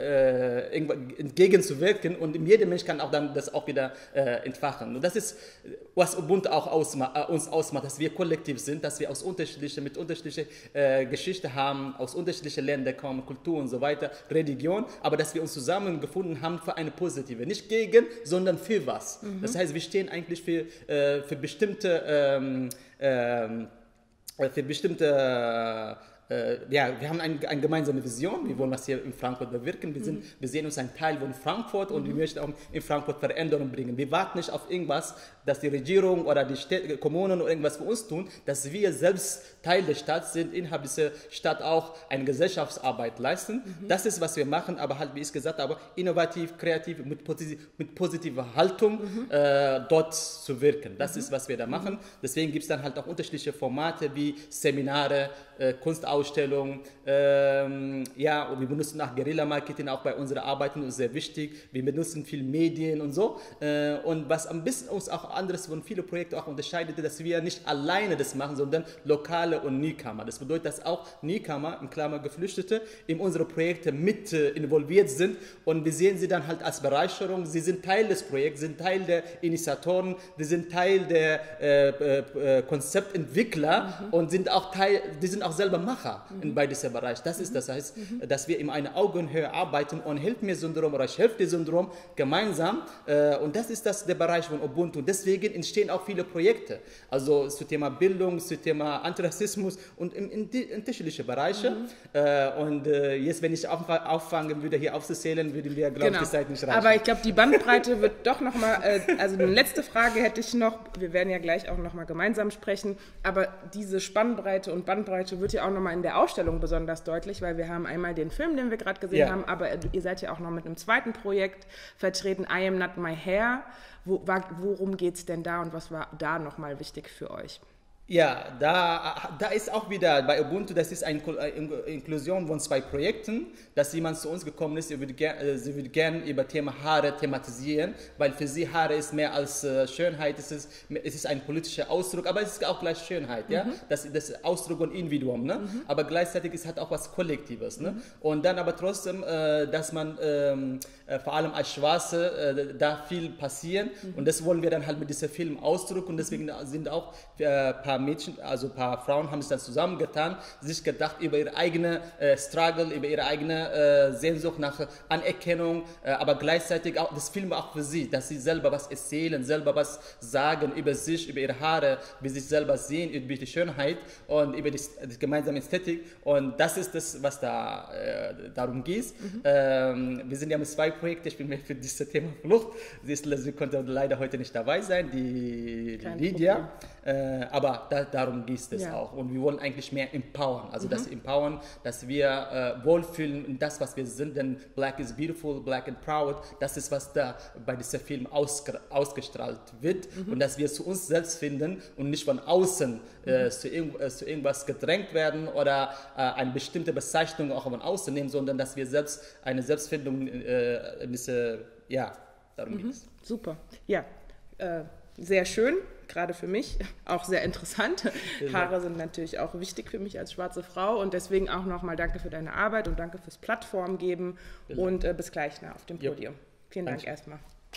äh, äh, entgegenzuwirken und jeder Mensch kann auch dann das auch wieder äh, entfachen. Und das ist, was Ubuntu auch ausma äh, uns ausmacht, dass wir kollektiv sind, dass wir aus unterschiedlichen, mit unterschiedlicher äh, Geschichte haben, aus unterschiedlichen Ländern kommen, Kultur und so weiter, Religion, aber dass wir uns zusammengefunden haben für eine positive, nicht gegen, sondern für was. Mhm. Das heißt, wir stehen eigentlich für, äh, für bestimmte, ähm, ähm, für bestimmte äh, ja, wir haben ein, eine gemeinsame Vision, wir wollen das hier in Frankfurt bewirken, wir, sind, mhm. wir sehen uns ein Teil von Frankfurt und mhm. wir möchten auch in Frankfurt Veränderungen bringen. Wir warten nicht auf irgendwas, dass die Regierung oder die Städte, Kommunen oder irgendwas für uns tun, dass wir selbst Teil der Stadt sind, innerhalb dieser Stadt auch eine Gesellschaftsarbeit leisten. Mhm. Das ist, was wir machen, aber halt, wie ich gesagt habe, innovativ, kreativ, mit, positiv, mit positiver Haltung mhm. äh, dort zu wirken. Das mhm. ist, was wir da machen. Deswegen gibt es dann halt auch unterschiedliche Formate wie Seminare, äh, Kunstausstellungen, ähm, ja, und wir benutzen auch Guerilla-Marketing auch bei unseren Arbeiten, das ist sehr wichtig. Wir benutzen viel Medien und so. Äh, und was ein bisschen uns auch anderes von vielen Projekten auch unterscheidet, dass wir nicht alleine das machen, sondern lokale und Newcomer. Das bedeutet, dass auch Newcomer, in Klammer Geflüchtete, in unsere Projekte mit äh, involviert sind und wir sehen sie dann halt als Bereicherung. Sie sind Teil des Projekts, sind Teil der Initiatoren, die sind Teil der äh, äh, Konzeptentwickler mhm. und sind auch Teil, die sind auch selber Macher mhm. in bei diesem Bereich. Das mhm. ist das heißt, mhm. dass wir in einer Augenhöhe arbeiten und Help-mir-Syndrom oder Ich-Help-dir-Syndrom gemeinsam äh, und das ist das der Bereich von Ubuntu. Deswegen entstehen auch viele Projekte, also zum Thema Bildung, zum Thema Antirassismus und in, in, in unterschiedliche Bereiche. Mhm. Äh, und äh, jetzt, wenn ich auf, auffangen würde, hier aufzuzählen, würden wir, glaube genau. ich, die Zeit nicht reichen. Aber ich glaube, die Bandbreite wird doch nochmal, äh, also eine letzte Frage hätte ich noch, wir werden ja gleich auch nochmal gemeinsam sprechen, aber diese Spannbreite und Bandbreite wird ja auch nochmal in der Ausstellung besonders deutlich, weil wir haben einmal den Film, den wir gerade gesehen ja. haben, aber ihr seid ja auch noch mit einem zweiten Projekt vertreten, I Am Not My Hair. Wo, worum geht es denn da und was war da nochmal wichtig für euch? Ja, da, da ist auch wieder bei Ubuntu, das ist eine Inklusion von zwei Projekten, dass jemand zu uns gekommen ist, sie würde gerne gern über Thema Haare thematisieren, weil für sie Haare ist mehr als äh, Schönheit, es ist, es ist ein politischer Ausdruck, aber es ist auch gleich Schönheit, mhm. ja? das, das Ausdruck und Individuum, ne? Mhm. aber gleichzeitig ist es halt auch was Kollektives. Ne? Mhm. Und dann aber trotzdem, äh, dass man ähm, äh, vor allem als Schwarze äh, da viel passieren mhm. und das wollen wir dann halt mit diesem Film ausdrücken und deswegen sind auch äh, ein paar Mädchen, also ein paar Frauen haben sich dann zusammengetan, sich gedacht über ihre eigene äh, Struggle, über ihre eigene äh, Sehnsucht nach Anerkennung, äh, aber gleichzeitig auch das Film auch für sie, dass sie selber was erzählen, selber was sagen über sich, über ihre Haare, wie sie sich selber sehen, über die Schönheit und über die, die gemeinsame Ästhetik und das ist das, was da äh, darum geht. Mhm. Ähm, wir sind ja mit zwei Projekten, ich bin mehr für dieses Thema Flucht, sie, ist, sie konnte leider heute nicht dabei sein, die, die Lydia, äh, aber da, darum geht es ja. auch. Und wir wollen eigentlich mehr empowern. Also mhm. das empowern, dass wir äh, wohlfühlen in das, was wir sind. Denn Black is beautiful, Black and proud. Das ist, was da bei diesem Film ausge ausgestrahlt wird. Mhm. Und dass wir zu uns selbst finden und nicht von außen äh, mhm. zu, irg äh, zu irgendwas gedrängt werden oder äh, eine bestimmte Bezeichnung auch von außen nehmen, sondern dass wir selbst eine Selbstfindung äh, in diese, ja, darum mhm. geht es. Super. Ja, äh, sehr schön. Gerade für mich auch sehr interessant. Ja. Haare sind natürlich auch wichtig für mich als schwarze Frau und deswegen auch nochmal danke für deine Arbeit und danke fürs Plattform geben ja. und äh, bis gleich nah auf dem Podium. Ja. Vielen Dank erstmal.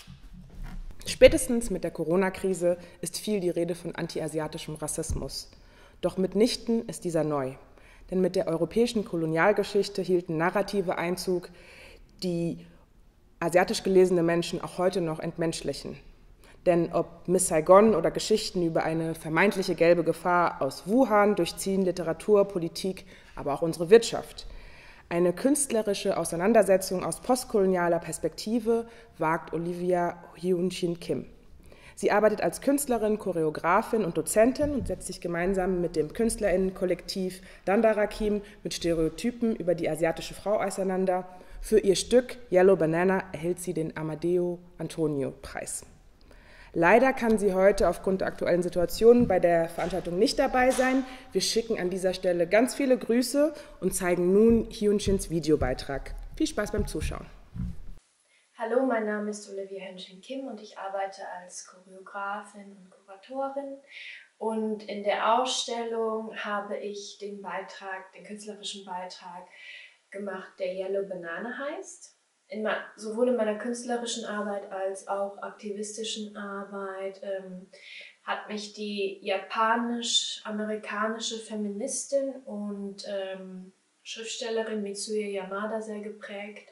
Spätestens mit der Corona-Krise ist viel die Rede von anti-asiatischem Rassismus. Doch mitnichten ist dieser neu. Denn mit der europäischen Kolonialgeschichte hielten Narrative Einzug, die asiatisch gelesene Menschen auch heute noch entmenschlichen. Denn ob Miss Saigon oder Geschichten über eine vermeintliche gelbe Gefahr aus Wuhan durchziehen Literatur, Politik, aber auch unsere Wirtschaft. Eine künstlerische Auseinandersetzung aus postkolonialer Perspektive wagt Olivia Hyun-Shin Kim. Sie arbeitet als Künstlerin, Choreografin und Dozentin und setzt sich gemeinsam mit dem KünstlerInnen-Kollektiv Dandarakim mit Stereotypen über die asiatische Frau auseinander. Für ihr Stück Yellow Banana erhält sie den Amadeo Antonio Preis. Leider kann sie heute aufgrund der aktuellen Situation bei der Veranstaltung nicht dabei sein. Wir schicken an dieser Stelle ganz viele Grüße und zeigen nun Hyun-Shins Videobeitrag. Viel Spaß beim Zuschauen. Hallo, mein Name ist Olivia Henshin-Kim und ich arbeite als Choreografin und Kuratorin. Und in der Ausstellung habe ich den Beitrag, den künstlerischen Beitrag gemacht, der Yellow Banana heißt. In, sowohl in meiner künstlerischen Arbeit als auch aktivistischen Arbeit ähm, hat mich die japanisch-amerikanische Feministin und ähm, Schriftstellerin Mitsuye Yamada sehr geprägt.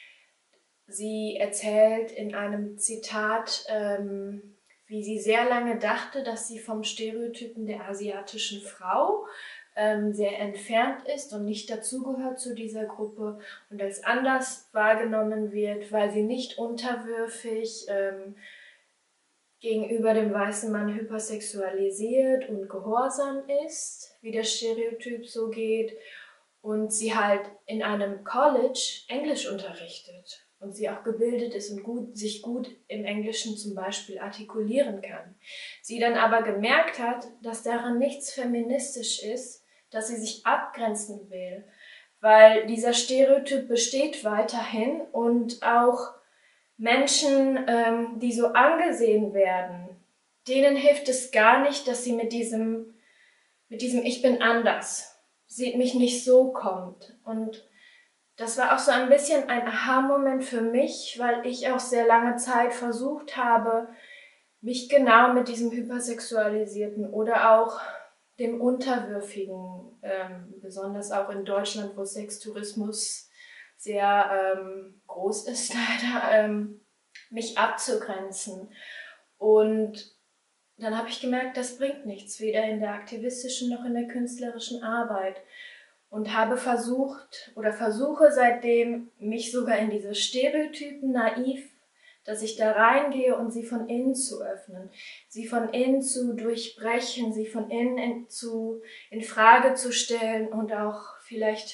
Sie erzählt in einem Zitat, ähm, wie sie sehr lange dachte, dass sie vom Stereotypen der asiatischen Frau ähm, sehr entfernt ist und nicht dazugehört zu dieser Gruppe und als anders wahrgenommen wird, weil sie nicht unterwürfig ähm, gegenüber dem weißen Mann hypersexualisiert und gehorsam ist, wie der Stereotyp so geht, und sie halt in einem College Englisch unterrichtet und sie auch gebildet ist und gut, sich gut im Englischen zum Beispiel artikulieren kann. Sie dann aber gemerkt hat, dass daran nichts feministisch ist, dass sie sich abgrenzen will, weil dieser Stereotyp besteht weiterhin und auch Menschen, ähm, die so angesehen werden, denen hilft es gar nicht, dass sie mit diesem, mit diesem Ich bin anders, sieht mich nicht so kommt. Und das war auch so ein bisschen ein Aha-Moment für mich, weil ich auch sehr lange Zeit versucht habe, mich genau mit diesem Hypersexualisierten oder auch dem Unterwürfigen, ähm, besonders auch in Deutschland, wo Sextourismus sehr ähm, groß ist, leider, ähm, mich abzugrenzen. Und dann habe ich gemerkt, das bringt nichts, weder in der aktivistischen noch in der künstlerischen Arbeit. Und habe versucht oder versuche seitdem, mich sogar in diese Stereotypen naiv, dass ich da reingehe und sie von innen zu öffnen, sie von innen zu durchbrechen, sie von innen in, zu, in Frage zu stellen und auch vielleicht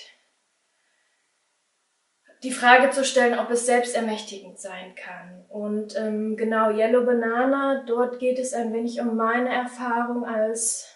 die Frage zu stellen, ob es selbstermächtigend sein kann. Und ähm, genau, Yellow Banana, dort geht es ein wenig um meine Erfahrung als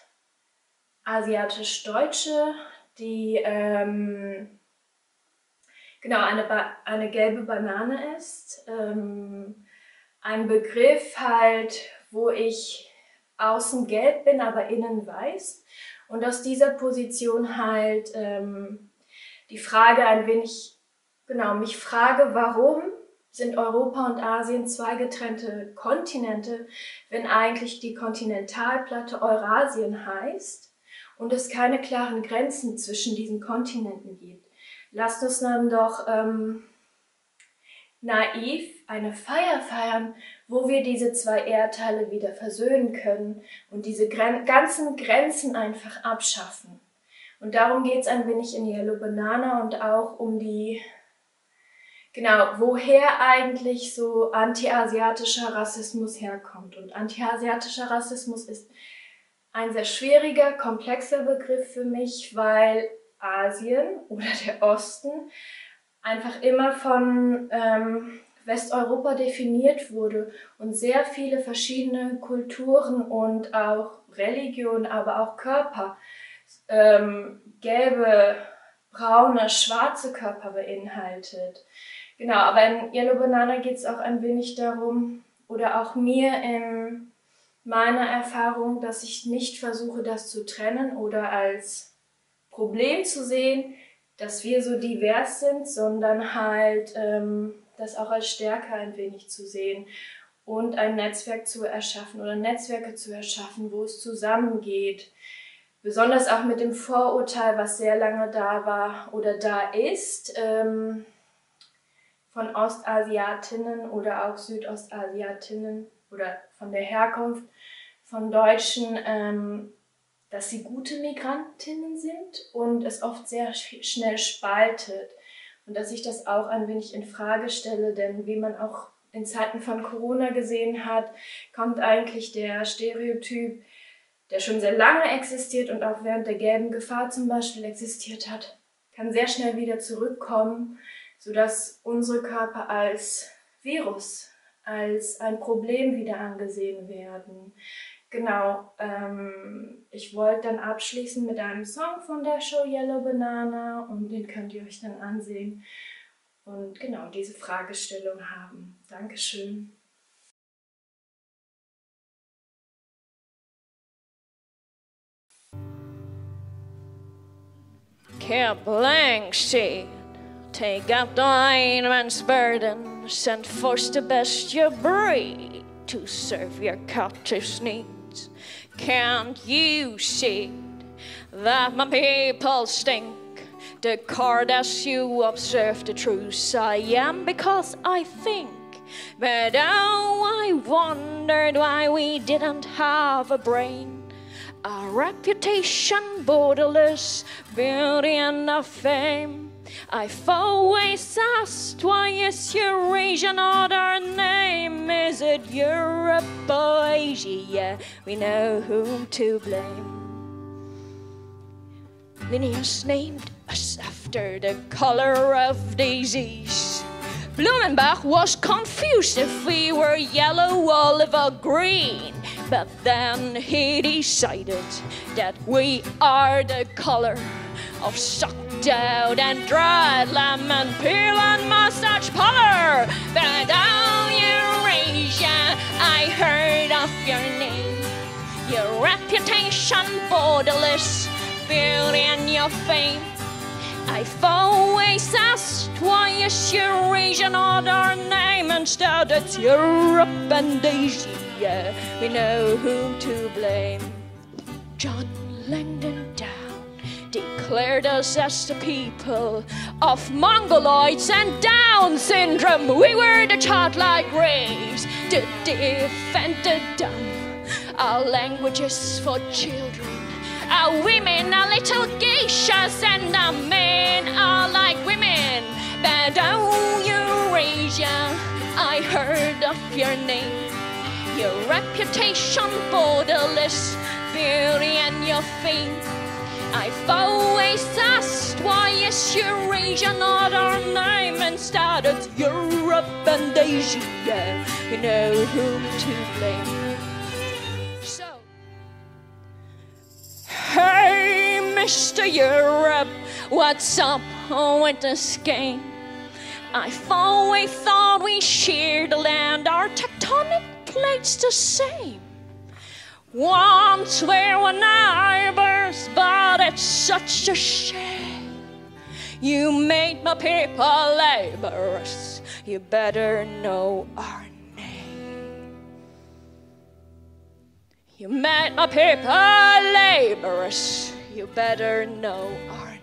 asiatisch-Deutsche, die ähm, genau eine, ba eine gelbe Banane ist. Ähm, ein Begriff halt, wo ich außen gelb bin, aber innen weiß. Und aus dieser Position halt ähm, die Frage ein wenig, genau, mich frage, warum sind Europa und Asien zwei getrennte Kontinente, wenn eigentlich die Kontinentalplatte Eurasien heißt und es keine klaren Grenzen zwischen diesen Kontinenten gibt. Lasst uns dann doch ähm, naiv eine Feier feiern, wo wir diese zwei Erdteile wieder versöhnen können und diese Gren- ganzen Grenzen einfach abschaffen. Und darum geht es ein wenig in Yellow Banana und auch um die, genau, woher eigentlich so anti-asiatischer Rassismus herkommt. Und anti-asiatischer Rassismus ist ein sehr schwieriger, komplexer Begriff für mich, weil Asien oder der Osten einfach immer von ähm, Westeuropa definiert wurde und sehr viele verschiedene Kulturen und auch Religionen, aber auch Körper, ähm, gelbe, braune, schwarze Körper beinhaltet. Genau, aber in Yellow Banana geht es auch ein wenig darum, oder auch mir in meiner Erfahrung, dass ich nicht versuche, das zu trennen oder als Problem zu sehen, dass wir so divers sind, sondern halt ähm, das auch als Stärke ein wenig zu sehen und ein Netzwerk zu erschaffen oder Netzwerke zu erschaffen, wo es zusammengeht. Besonders auch mit dem Vorurteil, was sehr lange da war oder da ist, ähm, von Ostasiatinnen oder auch Südostasiatinnen oder von der Herkunft von Deutschen, ähm, dass sie gute Migrantinnen sind und es oft sehr sch- schnell spaltet. Und dass ich das auch ein wenig in Frage stelle, denn wie man auch in Zeiten von Corona gesehen hat, kommt eigentlich der Stereotyp, der schon sehr lange existiert und auch während der gelben Gefahr zum Beispiel existiert hat, kann sehr schnell wieder zurückkommen, sodass unsere Körper als Virus, als ein Problem wieder angesehen werden. Genau, ähm, ich wollte dann abschließen mit einem Song von der Show Yellow Banana und den könnt ihr euch dann ansehen. und genau diese Fragestellung haben. Dankeschön. Camp Langstead, take up thine man's burden, send forth the best you breed to serve your captives' needs. Can't you see that my people stink? The card as you observe the truth I am because I think. But oh, I wondered why we didn't have a brain. A reputation, borderless beauty and a fame. I've always asked, why is Eurasia not our name? Is it Europe or Asia? We know whom to blame. Linnaeus named us after the color of disease. Blumenbach was confused if we were yellow, olive or green. But then he decided that we are the color of sucked out and dried lemon peel and mustache powder. But oh, Eurasia, I heard of your name. Your reputation borderless, beauty and your fame. I've always asked, why is Eurasia not our name? Instead it's Europe and Asia, we know whom to blame. John Langdon Down declared us as the people of Mongoloids and Down syndrome. We were the childlike race to defend the dumb. Our language is for children. Our women are little geishas and our men are like women. But oh, Eurasia, I heard of your name. Your reputation borderless, beauty and your fame. I've always asked, why is Eurasia not our name? Instead it's Europe and Asia, we know whom to blame. So, hey, Mister Europe, what's up with this game? I've always thought we shared the land, our tectonic plates the same. Once we were neighbors, but it's such a shame. You made my people laborers, you better know our name. You made my people laborers, you better know our name.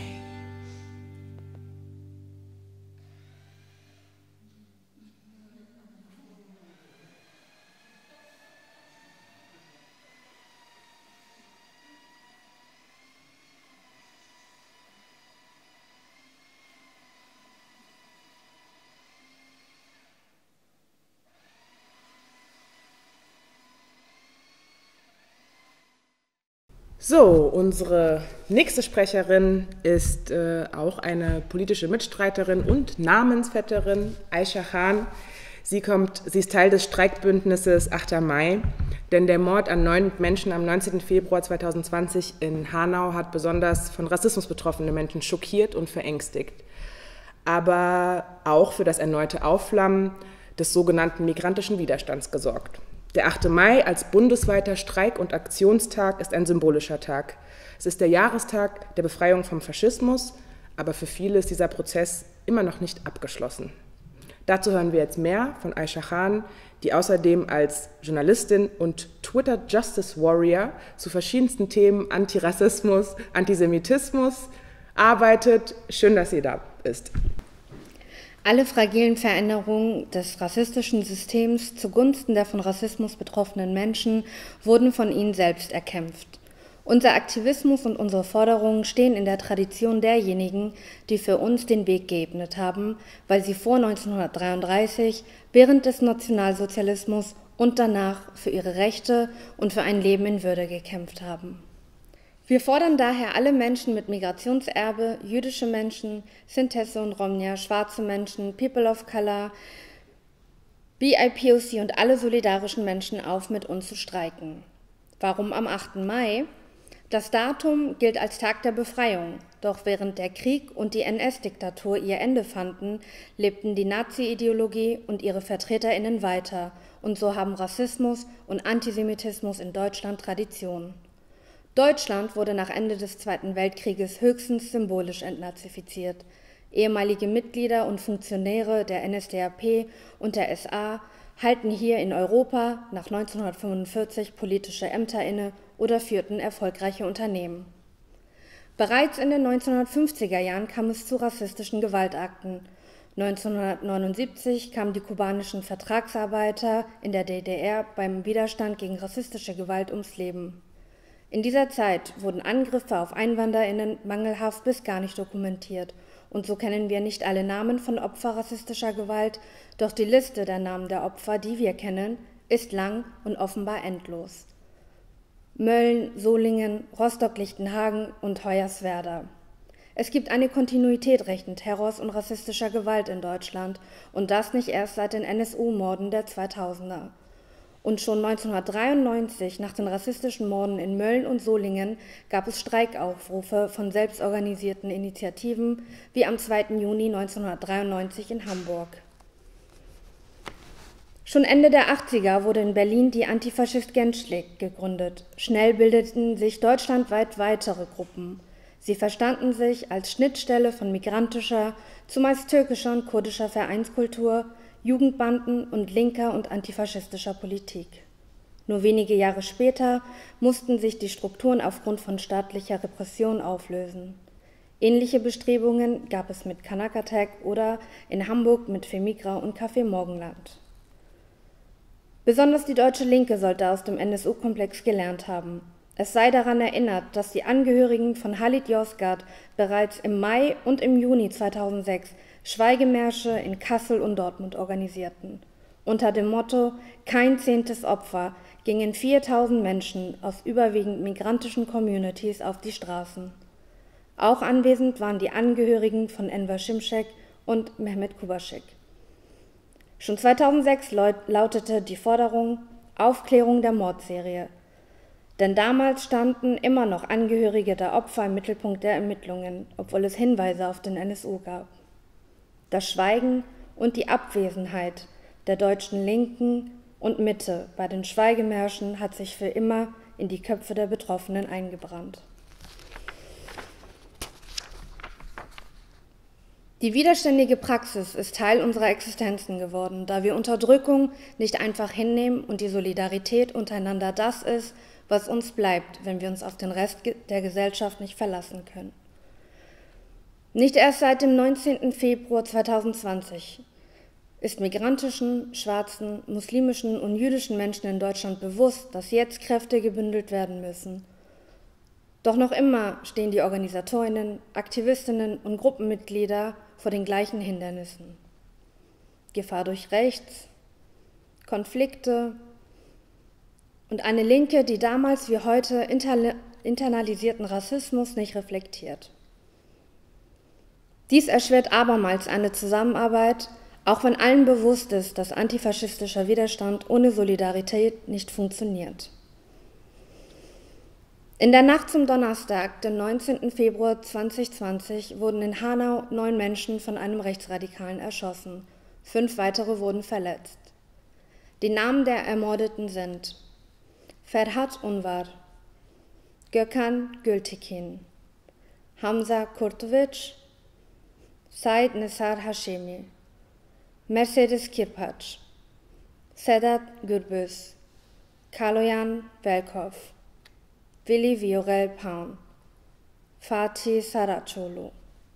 So, unsere nächste Sprecherin ist äh, auch eine politische Mitstreiterin und Namensvetterin, Aisha Khan. Sie, kommt, sie ist Teil des Streikbündnisses achter Mai, denn der Mord an neun Menschen am neunzehnten Februar zweitausendzwanzig in Hanau hat besonders von Rassismus betroffene Menschen schockiert und verängstigt. Aber auch für das erneute Aufflammen des sogenannten migrantischen Widerstands gesorgt. Der achte Mai als bundesweiter Streik- und Aktionstag ist ein symbolischer Tag. Es ist der Jahrestag der Befreiung vom Faschismus, aber für viele ist dieser Prozess immer noch nicht abgeschlossen. Dazu hören wir jetzt mehr von Aisha Khan, die außerdem als Journalistin und Twitter Justice Warrior zu verschiedensten Themen Antirassismus, Antisemitismus arbeitet. Schön, dass sie da ist. Alle fragilen Veränderungen des rassistischen Systems zugunsten der von Rassismus betroffenen Menschen wurden von ihnen selbst erkämpft. Unser Aktivismus und unsere Forderungen stehen in der Tradition derjenigen, die für uns den Weg geebnet haben, weil sie vor neunzehnhundertdreiunddreißig, während des Nationalsozialismus und danach für ihre Rechte und für ein Leben in Würde gekämpft haben. Wir fordern daher alle Menschen mit Migrationserbe, jüdische Menschen, Sintesse und Romnia, schwarze Menschen, People of Color, B I P O C und alle solidarischen Menschen auf, mit uns zu streiken. Warum am achten Mai? Das Datum gilt als Tag der Befreiung, doch während der Krieg und die N S-Diktatur ihr Ende fanden, lebten die Nazi-Ideologie und ihre VertreterInnen weiter, und so haben Rassismus und Antisemitismus in Deutschland Tradition. Deutschland wurde nach Ende des Zweiten Weltkrieges höchstens symbolisch entnazifiziert. Ehemalige Mitglieder und Funktionäre der N S D A P und der S A halten hier in Europa nach neunzehnhundertfünfundvierzig politische Ämter inne oder führten erfolgreiche Unternehmen. Bereits in den neunzehnhundertfünfziger Jahren kam es zu rassistischen Gewaltakten. neunzehnhundertneunundsiebzig kamen die kubanischen Vertragsarbeiter in der D D R beim Widerstand gegen rassistische Gewalt ums Leben. In dieser Zeit wurden Angriffe auf EinwanderInnen mangelhaft bis gar nicht dokumentiert. Und so kennen wir nicht alle Namen von Opfern rassistischer Gewalt, doch die Liste der Namen der Opfer, die wir kennen, ist lang und offenbar endlos. Mölln, Solingen, Rostock-Lichtenhagen und Hoyerswerda. Es gibt eine Kontinuität rechten Terrors und rassistischer Gewalt in Deutschland, und das nicht erst seit den N S U-Morden der zweitausender. Und schon neunzehnhundertdreiundneunzig, nach den rassistischen Morden in Mölln und Solingen, gab es Streikaufrufe von selbstorganisierten Initiativen, wie am zweiten Juni neunzehnhundertdreiundneunzig in Hamburg. Schon Ende der achtziger wurde in Berlin die Antifaschist Genschlik gegründet. Schnell bildeten sich deutschlandweit weitere Gruppen. Sie verstanden sich als Schnittstelle von migrantischer, zumeist türkischer und kurdischer Vereinskultur, Jugendbanden und linker und antifaschistischer Politik. Nur wenige Jahre später mussten sich die Strukturen aufgrund von staatlicher Repression auflösen. Ähnliche Bestrebungen gab es mit Kanakatek oder in Hamburg mit Femigra und Café Morgenland. Besonders die deutsche Linke sollte aus dem N S U-Komplex gelernt haben. Es sei daran erinnert, dass die Angehörigen von Halit Yozgat bereits im Mai und im Juni zweitausendsechs Schweigemärsche in Kassel und Dortmund organisierten. Unter dem Motto »Kein zehntes Opfer« gingen viertausend Menschen aus überwiegend migrantischen Communities auf die Straßen. Auch anwesend waren die Angehörigen von Enver Şimşek und Mehmet Kubaschik. Schon zweitausendsechs lautete die Forderung Aufklärung der Mordserie. Denn damals standen immer noch Angehörige der Opfer im Mittelpunkt der Ermittlungen, obwohl es Hinweise auf den N S U gab. Das Schweigen und die Abwesenheit der deutschen Linken und Mitte bei den Schweigemärschen hat sich für immer in die Köpfe der Betroffenen eingebrannt. Die widerständige Praxis ist Teil unserer Existenzen geworden, da wir Unterdrückung nicht einfach hinnehmen und die Solidarität untereinander das ist, was uns bleibt, wenn wir uns auf den Rest der Gesellschaft nicht verlassen können. Nicht erst seit dem neunzehnten Februar zweitausendzwanzig ist migrantischen, schwarzen, muslimischen und jüdischen Menschen in Deutschland bewusst, dass jetzt Kräfte gebündelt werden müssen. Doch noch immer stehen die Organisatorinnen, Aktivistinnen und Gruppenmitglieder vor den gleichen Hindernissen. Gefahr durch Rechts, Konflikte und eine Linke, die damals wie heute internalisierten Rassismus nicht reflektiert. Dies erschwert abermals eine Zusammenarbeit, auch wenn allen bewusst ist, dass antifaschistischer Widerstand ohne Solidarität nicht funktioniert. In der Nacht zum Donnerstag, den neunzehnten Februar zweitausendzwanzig, wurden in Hanau neun Menschen von einem Rechtsradikalen erschossen. Fünf weitere wurden verletzt. Die Namen der Ermordeten sind Ferhat Unvar, Gökhan Gültekin, Hamza Kurtovic, Said Nesar Hashemi, Mercedes Kirpac, Sedat Gürbüz, Kaloyan Velkov, Willi Viorel Paun, Fatih Saracoglu.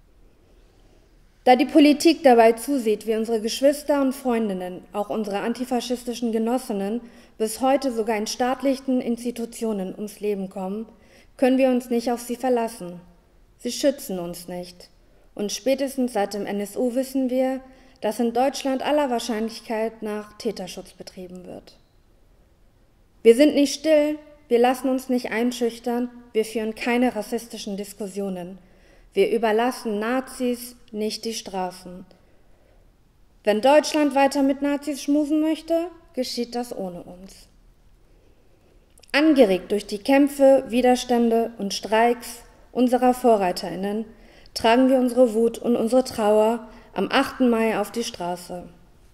Da die Politik dabei zusieht, wie unsere Geschwister und Freundinnen, auch unsere antifaschistischen Genossinnen, bis heute sogar in staatlichen Institutionen ums Leben kommen, können wir uns nicht auf sie verlassen. Sie schützen uns nicht. Und spätestens seit dem N S U wissen wir, dass in Deutschland aller Wahrscheinlichkeit nach Täterschutz betrieben wird. Wir sind nicht still, wir lassen uns nicht einschüchtern, wir führen keine rassistischen Diskussionen. Wir überlassen Nazis nicht die Straßen. Wenn Deutschland weiter mit Nazis schmusen möchte, geschieht das ohne uns. Angeregt durch die Kämpfe, Widerstände und Streiks unserer VorreiterInnen tragen wir unsere Wut und unsere Trauer am achten Mai auf die Straße.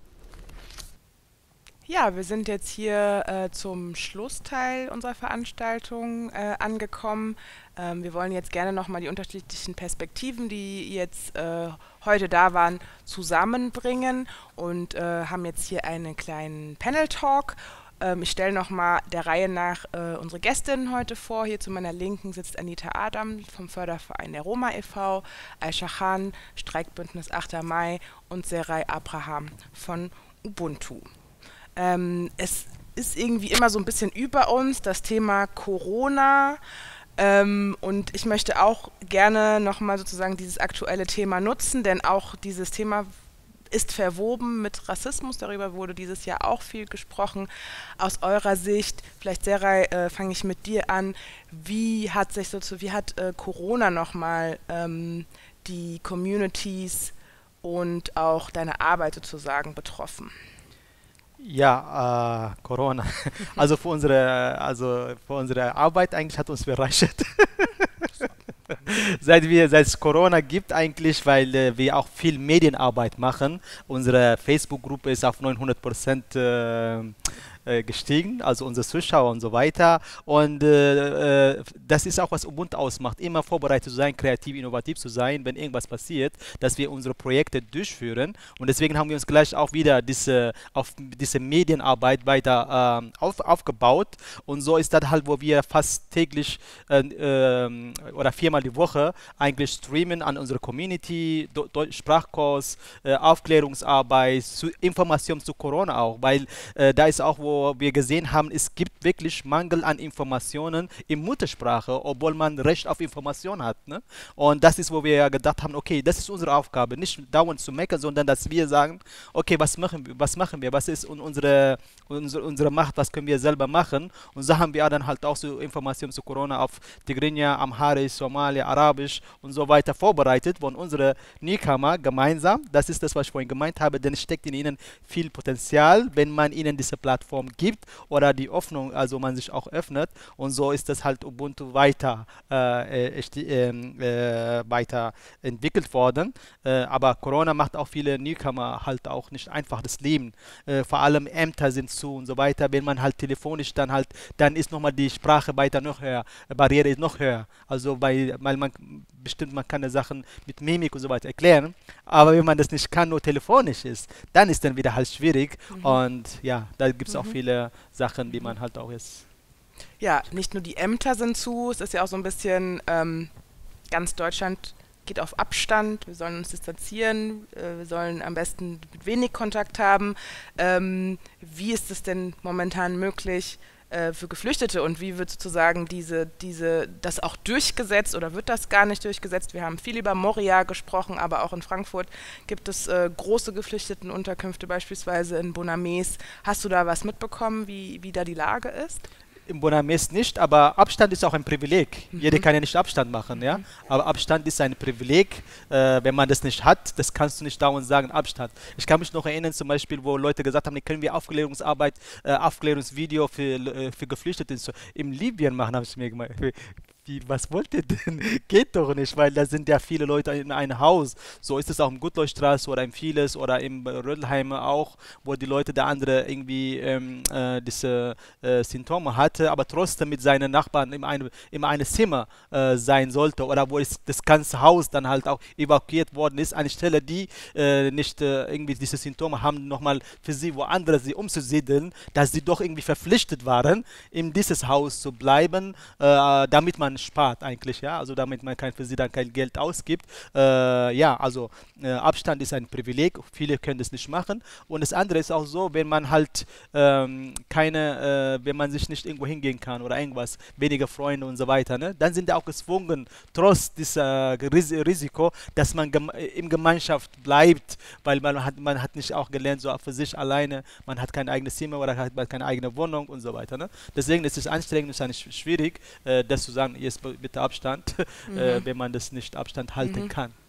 Ja, wir sind jetzt hier äh, zum Schlussteil unserer Veranstaltung äh, angekommen. Ähm, wir wollen jetzt gerne nochmal die unterschiedlichen Perspektiven, die jetzt äh, heute da waren, zusammenbringen und äh, haben jetzt hier einen kleinen Panel-Talk. Ähm, ich stelle nochmal der Reihe nach äh, unsere Gästinnen heute vor. Hier zu meiner Linken sitzt Anita Adam vom Förderverein der Roma e V, Aisha Khan, Streikbündnis achter Mai und Seray Abraham von Ubuntu. Ähm, es ist irgendwie immer so ein bisschen über uns, das Thema Corona. Ähm, und ich möchte auch gerne nochmal sozusagen dieses aktuelle Thema nutzen, denn auch dieses Thema ist verwoben mit Rassismus. Darüber wurde dieses Jahr auch viel gesprochen. Aus eurer Sicht, vielleicht Seray, äh, fange ich mit dir an. Wie hat sich so, wie hat äh, Corona nochmal ähm, die Communities und auch deine Arbeit sozusagen betroffen? Ja, äh, Corona. Also für unsere, also für unsere Arbeit eigentlich hat uns bereichert. Seit wir, seit es Corona gibt eigentlich, weil äh, wir auch viel Medienarbeit machen. Unsere Facebook-Gruppe ist auf neunhundert Prozent äh, äh, gestiegen, also unsere Zuschauer und so weiter. Und äh, äh, das ist auch, was Ubuntu ausmacht, immer vorbereitet zu sein, kreativ, innovativ zu sein, wenn irgendwas passiert, dass wir unsere Projekte durchführen. Und deswegen haben wir uns gleich auch wieder diese, auf diese Medienarbeit weiter äh, auf, aufgebaut. Und so ist das halt, wo wir fast täglich äh, äh, oder viermal die Woche eigentlich streamen an unsere Community, Sprachkurs, äh, Aufklärungsarbeit, zu Informationen zu Corona auch, weil äh, da ist auch, wo wir gesehen haben, es gibt wirklich Mangel an Informationen in Muttersprache, obwohl man Recht auf Information hat. Ne? Und das ist, wo wir gedacht haben, okay, das ist unsere Aufgabe, nicht dauernd zu meckern, sondern dass wir sagen, okay, was machen wir, was machen wir, was ist unsere, unsere, unsere Macht, was können wir selber machen. Und so haben wir dann halt auch so Informationen zu Corona auf Tigrinya, Amharisch, Somali, Arabisch und so weiter vorbereitet, wo unsere Newcomer gemeinsam, das ist das, was ich vorhin gemeint habe, denn es steckt in ihnen viel Potenzial, wenn man ihnen diese Plattform gibt oder die Öffnung, also man sich auch öffnet, und so ist das halt Ubuntu weiter, äh, äh, äh, weiter entwickelt worden. Äh, aber Corona macht auch viele Newcomer halt auch nicht einfach das Leben. Äh, vor allem Ämter sind zu und so weiter. Wenn man halt telefonisch dann halt, dann ist nochmal die Sprache weiter noch höher, Barriere ist noch höher. Also bei, weil man bestimmt, man kann die Sachen mit Mimik und so weiter erklären, aber wenn man das nicht kann, nur telefonisch ist, dann ist dann wieder halt schwierig. Mhm. Und ja, da gibt es mhm. auch viele Sachen, die man halt auch jetzt... Ja, nicht nur die Ämter sind zu, es ist ja auch so ein bisschen, ähm, ganz Deutschland geht auf Abstand, wir sollen uns distanzieren, äh, wir sollen am besten wenig Kontakt haben. Ähm, wie ist es denn momentan möglich äh, für Geflüchtete und wie wird sozusagen diese, diese, das auch durchgesetzt oder wird das gar nicht durchgesetzt? Wir haben viel über Moria gesprochen, aber auch in Frankfurt gibt es äh, große Geflüchtetenunterkünfte, beispielsweise in Bonames. Hast du da was mitbekommen, wie, wie da die Lage ist? In Bonames nicht, aber Abstand ist auch ein Privileg. Mhm. Jeder kann ja nicht Abstand machen, ja. Aber Abstand ist ein Privileg. Äh, wenn man das nicht hat, das kannst du nicht dauernd sagen, Abstand. Ich kann mich noch erinnern, zum Beispiel, wo Leute gesagt haben, können wir Aufklärungsarbeit, äh, Aufklärungsvideo für, äh, für Geflüchtete so in Libyen machen, habe ich mir gemeint. Wie, was wollt ihr denn? Geht doch nicht, weil da sind ja viele Leute in einem Haus. So ist es auch im Gutleuchtstraße oder in Vieles oder im Rödelheim auch, wo die Leute, der andere irgendwie ähm, äh, diese äh, Symptome hatte, aber trotzdem mit seinen Nachbarn in einem, in einem Zimmer äh, sein sollte oder wo es, das ganze Haus dann halt auch evakuiert worden ist, an Stelle, die äh, nicht äh, irgendwie diese Symptome haben, nochmal für sie woanders sie umzusiedeln, dass sie doch irgendwie verpflichtet waren, in dieses Haus zu bleiben, äh, damit man spart eigentlich, ja, also damit man kein, für sie dann kein Geld ausgibt. Äh, ja, also äh, Abstand ist ein Privileg, viele können das nicht machen. Und das andere ist auch so, wenn man halt ähm, keine, äh, wenn man sich nicht irgendwo hingehen kann oder irgendwas, weniger Freunde und so weiter, ne, dann sind die auch gezwungen, trotz dieser Ris Risiko, dass man gem in Gemeinschaft bleibt, weil man hat, man hat nicht auch gelernt, so für sich alleine, man hat kein eigenes Zimmer oder hat keine eigene Wohnung und so weiter. Ne? Deswegen ist es anstrengend, ist eigentlich schwierig, äh, das zu sagen, jetzt bitte Abstand, mhm. äh, wenn man das nicht Abstand halten mhm. kann.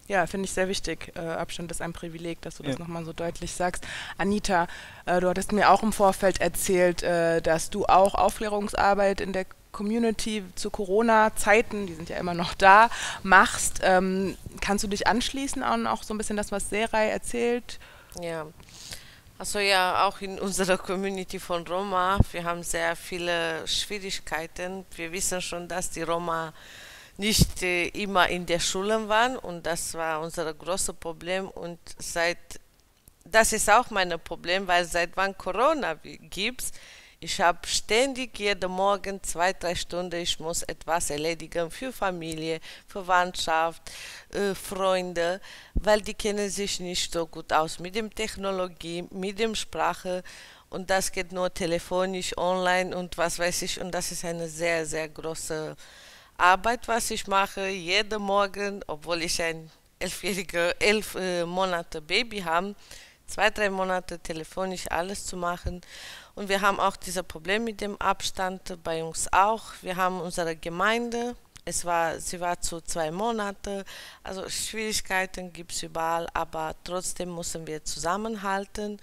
Ja, finde ich sehr wichtig. Äh, Abstand ist ein Privileg, dass du das Ja. nochmal so deutlich sagst. Anita, äh, du hattest mir auch im Vorfeld erzählt, äh, dass du auch Aufklärungsarbeit in der Community zu Corona-Zeiten, die sind ja immer noch da, machst. Ähm, kannst du dich anschließen an auch so ein bisschen das, was Seray erzählt? Ja, also ja, auch in unserer Community von Roma, wir haben sehr viele Schwierigkeiten. Wir wissen schon, dass die Roma nicht äh, immer in der Schule waren und das war unser großes Problem und seit, das ist auch mein Problem, weil seit wann Corona gibt, ich habe ständig jeden Morgen zwei, drei Stunden, ich muss etwas erledigen für Familie, Verwandtschaft, äh, Freunde, weil die kennen sich nicht so gut aus mit dem Technologie, mit dem Sprache und das geht nur telefonisch, online und was weiß ich und das ist eine sehr, sehr große Arbeit, was ich mache, jeden Morgen, obwohl ich ein elfjähriger, elf äh, Monate Baby habe, zwei, drei Monate telefonisch alles zu machen. Und wir haben auch dieses Problem mit dem Abstand bei uns auch. Wir haben unsere Gemeinde, es war, sie war zu zwei Monate, also Schwierigkeiten gibt es überall, aber trotzdem müssen wir zusammenhalten,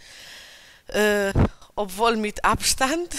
äh, obwohl mit Abstand.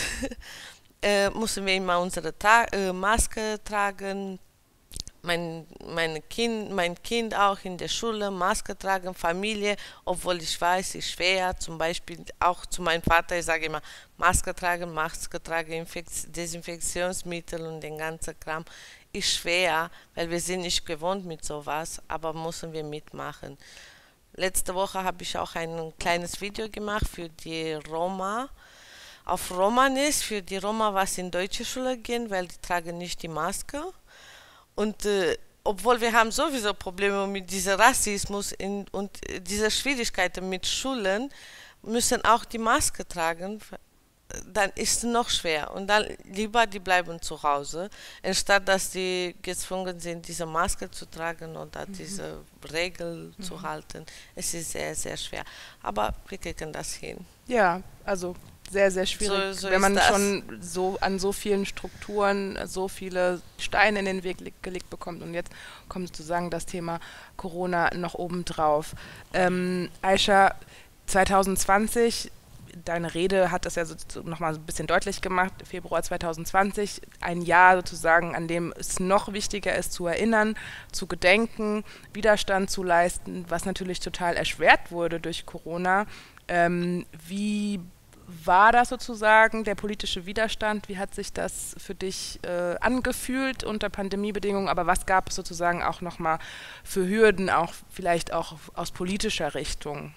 Äh, müssen wir immer unsere Tra äh, Maske tragen, mein, mein, kind, mein Kind auch in der Schule, Maske tragen, Familie, obwohl ich weiß, es ist schwer, zum Beispiel auch zu meinem Vater, ich sage immer, Maske tragen, Maske tragen, Infekt Desinfektionsmittel und den ganzen Kram, ist schwer, weil wir sind nicht gewohnt mit sowas, aber müssen wir mitmachen. Letzte Woche habe ich auch ein kleines Video gemacht für die Roma, auf Romanisch, für die Roma, was in deutsche Schule gehen, weil die tragen nicht die Maske. Und äh, obwohl wir haben sowieso Probleme mit diesem Rassismus in, und äh, diese Schwierigkeiten mit Schulen, müssen auch die Maske tragen, dann ist es noch schwer. Und dann lieber, die bleiben zu Hause, anstatt dass die gezwungen sind, diese Maske zu tragen oder mhm. diese Regel mhm. zu halten. Es ist sehr, sehr schwer. Aber wir kriegen das hin. Ja, also sehr, sehr schwierig, so, so wenn man das. schon so an so vielen Strukturen so viele Steine in den Weg gelegt bekommt. Und jetzt kommt sozusagen das Thema Corona noch obendrauf. Ähm, Aisha, zwanzig zwanzig, deine Rede hat das ja so nochmal so ein bisschen deutlich gemacht, Februar zwanzig zwanzig, ein Jahr sozusagen, an dem es noch wichtiger ist zu erinnern, zu gedenken, Widerstand zu leisten, was natürlich total erschwert wurde durch Corona. Ähm, wie war das sozusagen, der politische Widerstand? Wie hat sich das für dich äh, angefühlt unter Pandemiebedingungen? Aber was gab es sozusagen auch nochmal für Hürden, auch vielleicht auch aus politischer Richtung?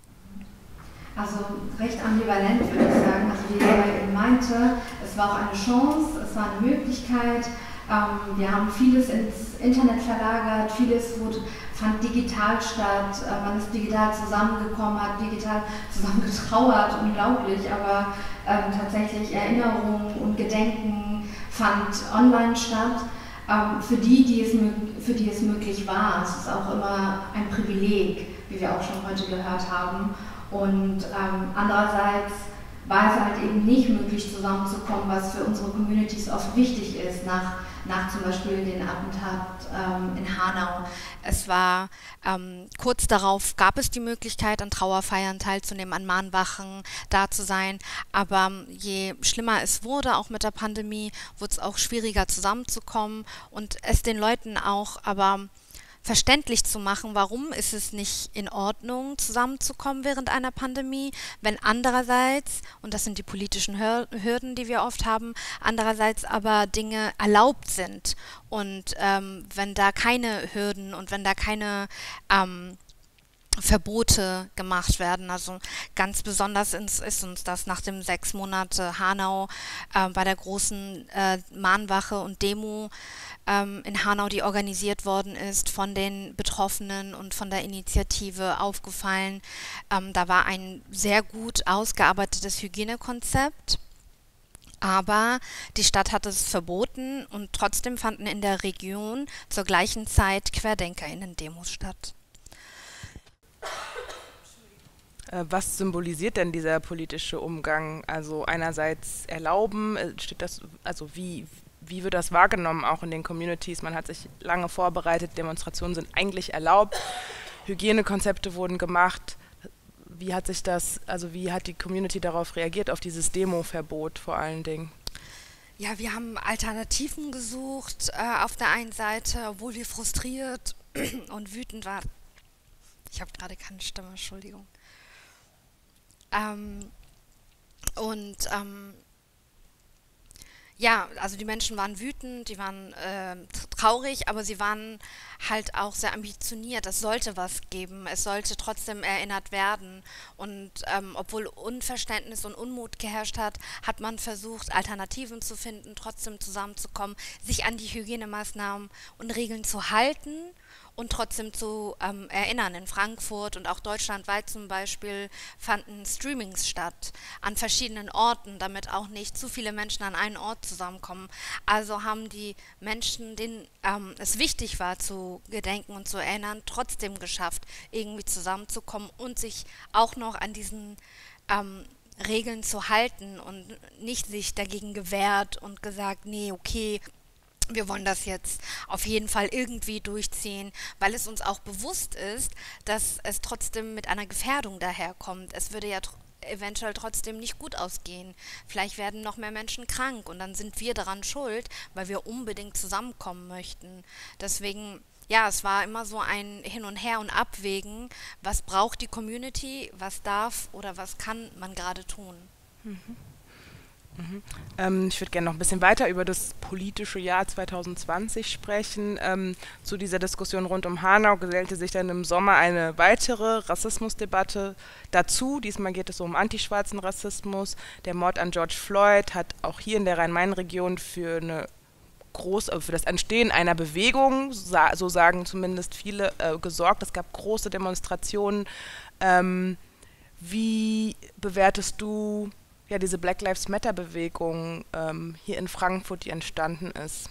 Also recht ambivalent würde ich sagen. Also wie Seray eben meinte, es war auch eine Chance, es war eine Möglichkeit. Ähm, wir haben vieles ins Internet verlagert, vieles wurde, fand digital statt, äh, man ist digital zusammengekommen, hat digital zusammengetrauert, unglaublich, aber ähm, tatsächlich Erinnerungen und Gedenken fand online statt. Ähm, für die, die es, für die es möglich war, es ist auch immer ein Privileg, wie wir auch schon heute gehört haben. Und ähm, andererseits war es halt eben nicht möglich, zusammenzukommen, was für unsere Communities oft wichtig ist, nach, nach zum Beispiel den Attentat ähm, in Hanau. Es war ähm, kurz darauf, gab es die Möglichkeit, an Trauerfeiern teilzunehmen, an Mahnwachen da zu sein, aber je schlimmer es wurde, auch mit der Pandemie, wurde es auch schwieriger zusammenzukommen und es den Leuten auch aber verständlich zu machen, warum ist es nicht in Ordnung, zusammenzukommen während einer Pandemie, wenn andererseits, und das sind die politischen Hürden, die wir oft haben, andererseits aber Dinge erlaubt sind. Und ähm, wenn da keine Hürden und wenn da keine ähm, Verbote gemacht werden. Also ganz besonders ist, ist uns das nach dem sechs Monate Hanau äh, bei der großen äh, Mahnwache und Demo ähm, in Hanau, die organisiert worden ist von den Betroffenen und von der Initiative aufgefallen. Ähm, da war ein sehr gut ausgearbeitetes Hygienekonzept. Aber die Stadt hat es verboten und trotzdem fanden in der Region zur gleichen Zeit QuerdenkerInnen-Demos statt. Was symbolisiert denn dieser politische Umgang? Also einerseits erlauben, steht das, also wie, wie wird das wahrgenommen, auch in den Communities? Man hat sich lange vorbereitet, Demonstrationen sind eigentlich erlaubt, Hygienekonzepte wurden gemacht. Wie hat sich das, also wie hat die Community darauf reagiert, auf dieses Demo-Verbot vor allen Dingen? Ja, wir haben Alternativen gesucht äh, auf der einen Seite, obwohl wir frustriert und wütend waren. Ich habe gerade keine Stimme, Entschuldigung. Ähm, und ähm, ja, also die Menschen waren wütend, die waren äh, traurig, aber sie waren halt auch sehr ambitioniert. Es sollte was geben, es sollte trotzdem erinnert werden. Und ähm, obwohl Unverständnis und Unmut geherrscht hat, hat man versucht, Alternativen zu finden, trotzdem zusammenzukommen, sich an die Hygienemaßnahmen und Regeln zu halten und trotzdem zu ähm, erinnern. In Frankfurt und auch deutschlandweit zum Beispiel fanden Streamings statt an verschiedenen Orten, damit auch nicht zu viele Menschen an einen Ort zusammenkommen. Also haben die Menschen, denen ähm, es wichtig war zu gedenken und zu erinnern, trotzdem geschafft, irgendwie zusammenzukommen und sich auch noch an diesen ähm, Regeln zu halten und nicht sich dagegen gewehrt und gesagt, nee, okay, wir wollen das jetzt auf jeden Fall irgendwie durchziehen, weil es uns auch bewusst ist, dass es trotzdem mit einer Gefährdung daherkommt. Es würde ja tr- eventuell trotzdem nicht gut ausgehen. Vielleicht werden noch mehr Menschen krank und dann sind wir daran schuld, weil wir unbedingt zusammenkommen möchten. Deswegen, ja, es war immer so ein Hin und Her und Abwägen, was braucht die Community, was darf oder was kann man gerade tun. Mhm. Mhm. Ähm, ich würde gerne noch ein bisschen weiter über das politische Jahr zwanzig zwanzig sprechen. Ähm, zu dieser Diskussion rund um Hanau gesellte sich dann im Sommer eine weitere Rassismusdebatte dazu. Diesmal geht es um antischwarzen Rassismus. Der Mord an George Floyd hat auch hier in der Rhein-Main-Region für eine groß, für das Entstehen einer Bewegung, so sagen zumindest viele, äh, gesorgt. Es gab große Demonstrationen. Ähm, wie bewertest du ja diese Black Lives Matter Bewegung ähm, hier in Frankfurt, die entstanden ist?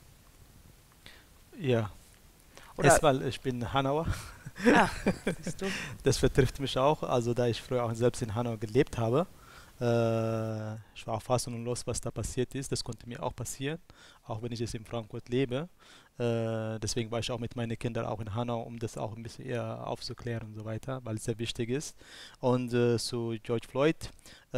Ja, Oder erstmal, ich bin Hanauer. Ah, siehst du. Das betrifft mich auch, also da ich früher auch selbst in Hanau gelebt habe. Äh, ich war auch fassungslos, was da passiert ist. Das konnte mir auch passieren, auch wenn ich jetzt in Frankfurt lebe. Äh, deswegen war ich auch mit meinen Kindern auch in Hanau, um das auch ein bisschen eher aufzuklären und so weiter, weil es sehr wichtig ist. Und äh, zu George Floyd, äh,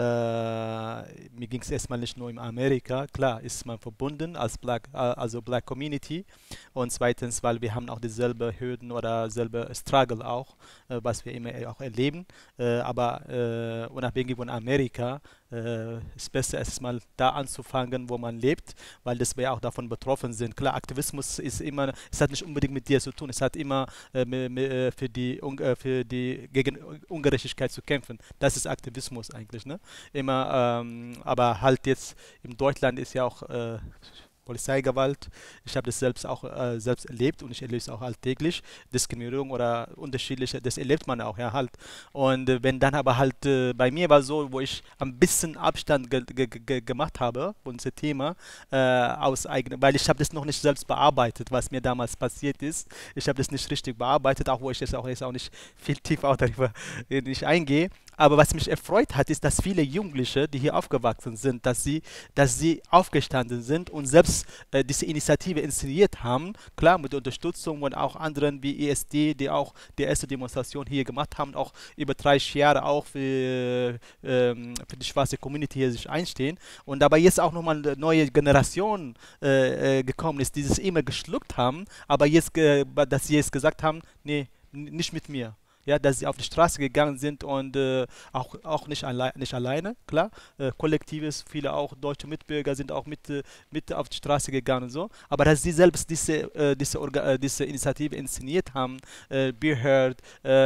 mir ging es erstmal nicht nur in Amerika, klar ist man verbunden als Black, äh, also Black Community, und zweitens, weil wir haben auch dieselbe Hürden oder selbe Struggle auch, äh, was wir immer auch erleben, äh, aber äh, unabhängig von Amerika, äh, ist besser erstmal da anzufangen, wo man lebt, weil das wir auch davon betroffen sind. Klar, Aktivismus ist immer, es hat nicht unbedingt mit dir zu tun, es hat immer äh, äh, für die äh, für die gegen Ungerechtigkeit zu kämpfen. Das ist Aktivismus eigentlich, ne? Immer, ähm, aber halt jetzt in Deutschland ist ja auch äh, Polizeigewalt. Ich habe das selbst auch äh, selbst erlebt und ich erlebe es auch alltäglich. Diskriminierung oder unterschiedliche, das erlebt man auch, ja halt. Und äh, wenn dann aber halt, äh, bei mir war so, wo ich ein bisschen Abstand ge ge ge gemacht habe von diesem Thema, äh, aus eigenem, weil ich habe das noch nicht selbst bearbeitet, was mir damals passiert ist. Ich habe das nicht richtig bearbeitet, auch wo ich jetzt auch, jetzt auch nicht viel tiefer auch darüber äh, nicht eingehe. Aber was mich erfreut hat, ist, dass viele Jugendliche, die hier aufgewachsen sind, dass sie, dass sie aufgestanden sind und selbst äh, diese Initiative inszeniert haben. Klar, mit der Unterstützung von auch anderen wie E S D, die auch die erste Demonstration hier gemacht haben, auch über dreißig Jahre auch für, ähm, für die schwarze Community hier sich einstehen. Und dabei jetzt auch nochmal eine neue Generation äh, äh, gekommen ist, die es immer geschluckt haben, aber jetzt, äh, dass sie jetzt gesagt haben, nee, nicht mit mir. Ja, dass sie auf die Straße gegangen sind und äh, auch, auch nicht, alle, nicht alleine, klar. Äh, Kollektives, viele auch deutsche Mitbürger sind auch mit, äh, mit auf die Straße gegangen und so. Aber dass sie selbst diese, äh, diese, Orga äh, diese Initiative inszeniert haben, äh, Be Heard,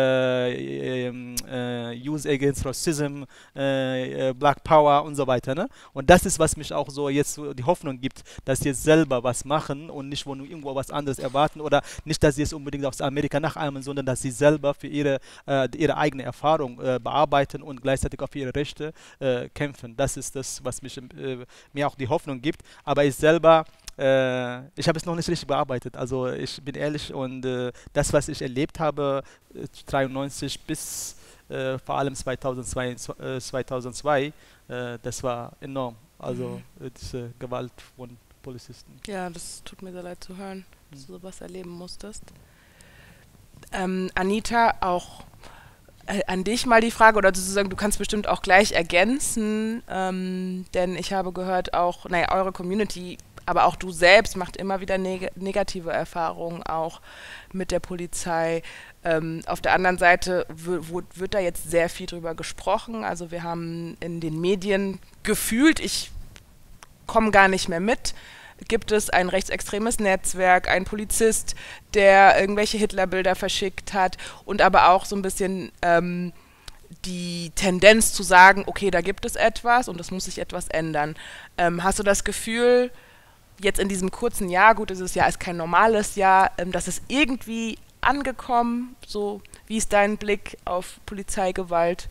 äh, äh, Youth Against Racism, äh, Black Power und so weiter. Ne? Und das ist, was mich auch so jetzt so die Hoffnung gibt, dass sie jetzt selber was machen und nicht von irgendwo was anderes erwarten oder nicht, dass sie es unbedingt aus Amerika nachahmen, sondern dass sie selber für ihre Äh, ihre eigene Erfahrung äh, bearbeiten und gleichzeitig auf ihre Rechte äh, kämpfen. Das ist das, was mich, äh, mir auch die Hoffnung gibt. Aber ich selber, äh, ich habe es noch nicht richtig bearbeitet. Also ich bin ehrlich und äh, das, was ich erlebt habe, äh, dreiundneunzig bis äh, vor allem zweitausendzwei, äh, zweitausendzwei, äh, das war enorm. Also mhm. diese Gewalt von Polizisten. Ja, das tut mir sehr leid zu hören, dass du sowas erleben musstest. Ähm, Anita, auch äh, an dich mal die Frage, oder sozusagen, du kannst bestimmt auch gleich ergänzen, ähm, denn ich habe gehört auch, naja, eure Community, aber auch du selbst macht immer wieder neg negative Erfahrungen auch mit der Polizei. Ähm, auf der anderen Seite wird da jetzt sehr viel drüber gesprochen. Also wir haben in den Medien gefühlt, ich komme gar nicht mehr mit, gibt es ein rechtsextremes Netzwerk, ein Polizist, der irgendwelche Hitlerbilder verschickt hat und aber auch so ein bisschen ähm, die Tendenz zu sagen, okay, da gibt es etwas und es muss sich etwas ändern. Ähm, hast du das Gefühl, jetzt in diesem kurzen Jahr, gut, dieses Jahr ist kein normales Jahr, ähm, dass es irgendwie angekommen, so wie ist dein Blick auf Polizeigewalt?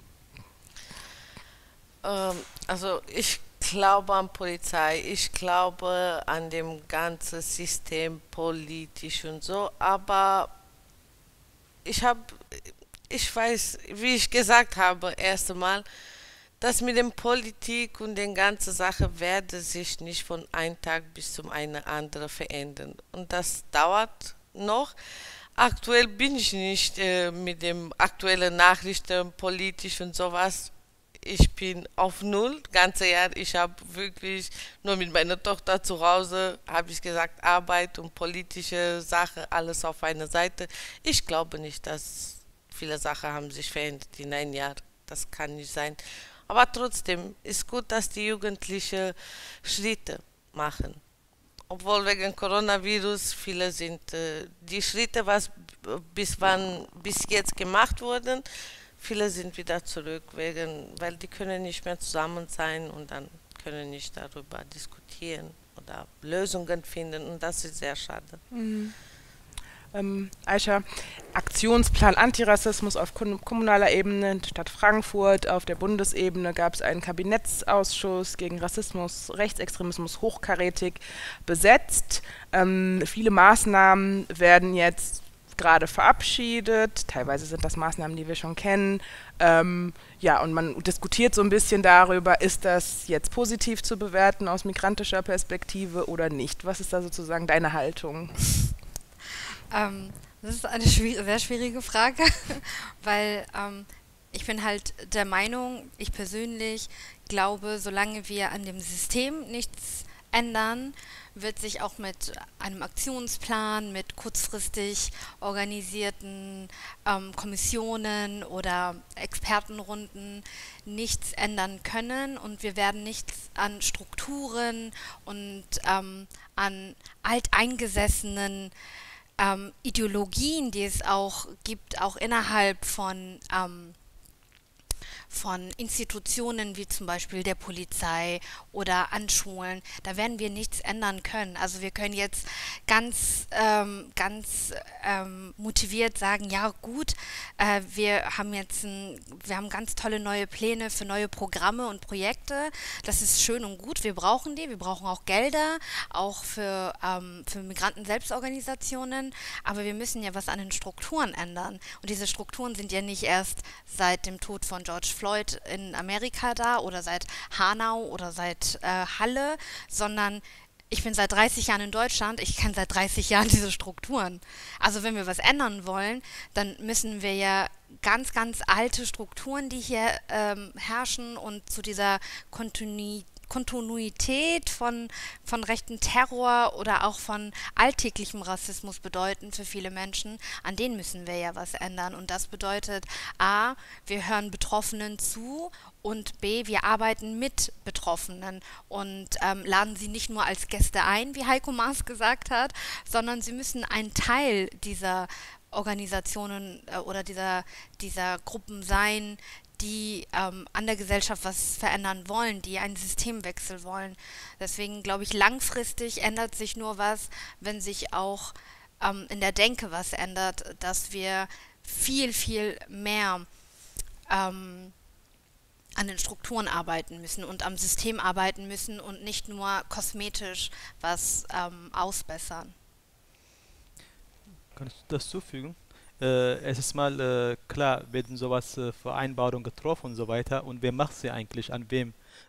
Ähm, also ich glaube an Polizei, ich glaube an dem ganzen System politisch und so, aber ich habe, ich weiß, wie ich gesagt habe, erst einmal, das mit dem Politik und den ganzen Sache werde sich nicht von einem Tag bis zum einen anderen verändern. Und das dauert noch. Aktuell bin ich nicht äh, mit den aktuellen Nachrichten politisch und sowas. Ich bin auf Null, ganze Jahr. Ich habe wirklich nur mit meiner Tochter zu Hause, habe ich gesagt, Arbeit und politische Sache, alles auf einer Seite. Ich glaube nicht, dass viele Sachen haben sich verändert in einem Jahr. Das kann nicht sein. Aber trotzdem ist gut, dass die Jugendlichen Schritte machen. Obwohl wegen Coronavirus viele sind äh, die Schritte, was bis wann bis jetzt gemacht wurden, viele sind wieder zurück, wegen, weil die können nicht mehr zusammen sein und dann können nicht darüber diskutieren oder Lösungen finden und das ist sehr schade. Mhm. Ähm, Aisha, Aktionsplan Antirassismus auf kommunaler Ebene in Stadt Frankfurt. Auf der Bundesebene gab es einen Kabinettsausschuss gegen Rassismus, Rechtsextremismus hochkarätig besetzt. Ähm, viele Maßnahmen werden jetzt gerade verabschiedet. Teilweise sind das Maßnahmen, die wir schon kennen. Ähm, ja, und man diskutiert so ein bisschen darüber, ist das jetzt positiv zu bewerten aus migrantischer Perspektive oder nicht? Was ist da sozusagen deine Haltung? Ähm, das ist eine schwierig, sehr schwierige Frage, weil ähm, ich bin halt der Meinung, ich persönlich glaube, solange wir an dem System nichts ändern, wird sich auch mit einem Aktionsplan, mit kurzfristig organisierten ähm, Kommissionen oder Expertenrunden nichts ändern können und wir werden nichts an Strukturen und ähm, an alteingesessenen Ähm, Ideologien, die es auch gibt, auch innerhalb von, ähm, von Institutionen wie zum Beispiel der Polizei oder an Schulen, da werden wir nichts ändern können. Also wir können jetzt ganz, ähm, ganz ähm, motiviert sagen, ja gut, äh, wir haben jetzt ein, wir haben ganz tolle neue Pläne für neue Programme und Projekte. Das ist schön und gut, wir brauchen die, wir brauchen auch Gelder, auch für, ähm, für Migranten-Selbstorganisationen, aber wir müssen ja was an den Strukturen ändern. Und diese Strukturen sind ja nicht erst seit dem Tod von George Floyd in Amerika da oder seit Hanau oder seit äh, Halle, sondern ich bin seit dreißig Jahren in Deutschland, ich kenne seit dreißig Jahren diese Strukturen. Also wenn wir was ändern wollen, dann müssen wir ja ganz, ganz alte Strukturen, die hier ähm, herrschen und zu dieser Kontinuität Kontinuität von, von rechten Terror oder auch von alltäglichem Rassismus bedeuten für viele Menschen, an denen müssen wir ja was ändern. Und das bedeutet A, wir hören Betroffenen zu und B, wir arbeiten mit Betroffenen und ähm, laden sie nicht nur als Gäste ein, wie Heiko Maas gesagt hat, sondern sie müssen ein Teil dieser Organisationen äh, oder dieser, dieser Gruppen sein, die ähm, an der Gesellschaft was verändern wollen, die einen Systemwechsel wollen. Deswegen glaube ich, langfristig ändert sich nur was, wenn sich auch ähm, in der Denke was ändert, dass wir viel, viel mehr ähm, an den Strukturen arbeiten müssen und am System arbeiten müssen und nicht nur kosmetisch was ähm, ausbessern. Kann ich das zufügen? Äh, es ist mal äh, klar, werden sowas äh, Vereinbarungen getroffen und so weiter und wer macht sie eigentlich, an wem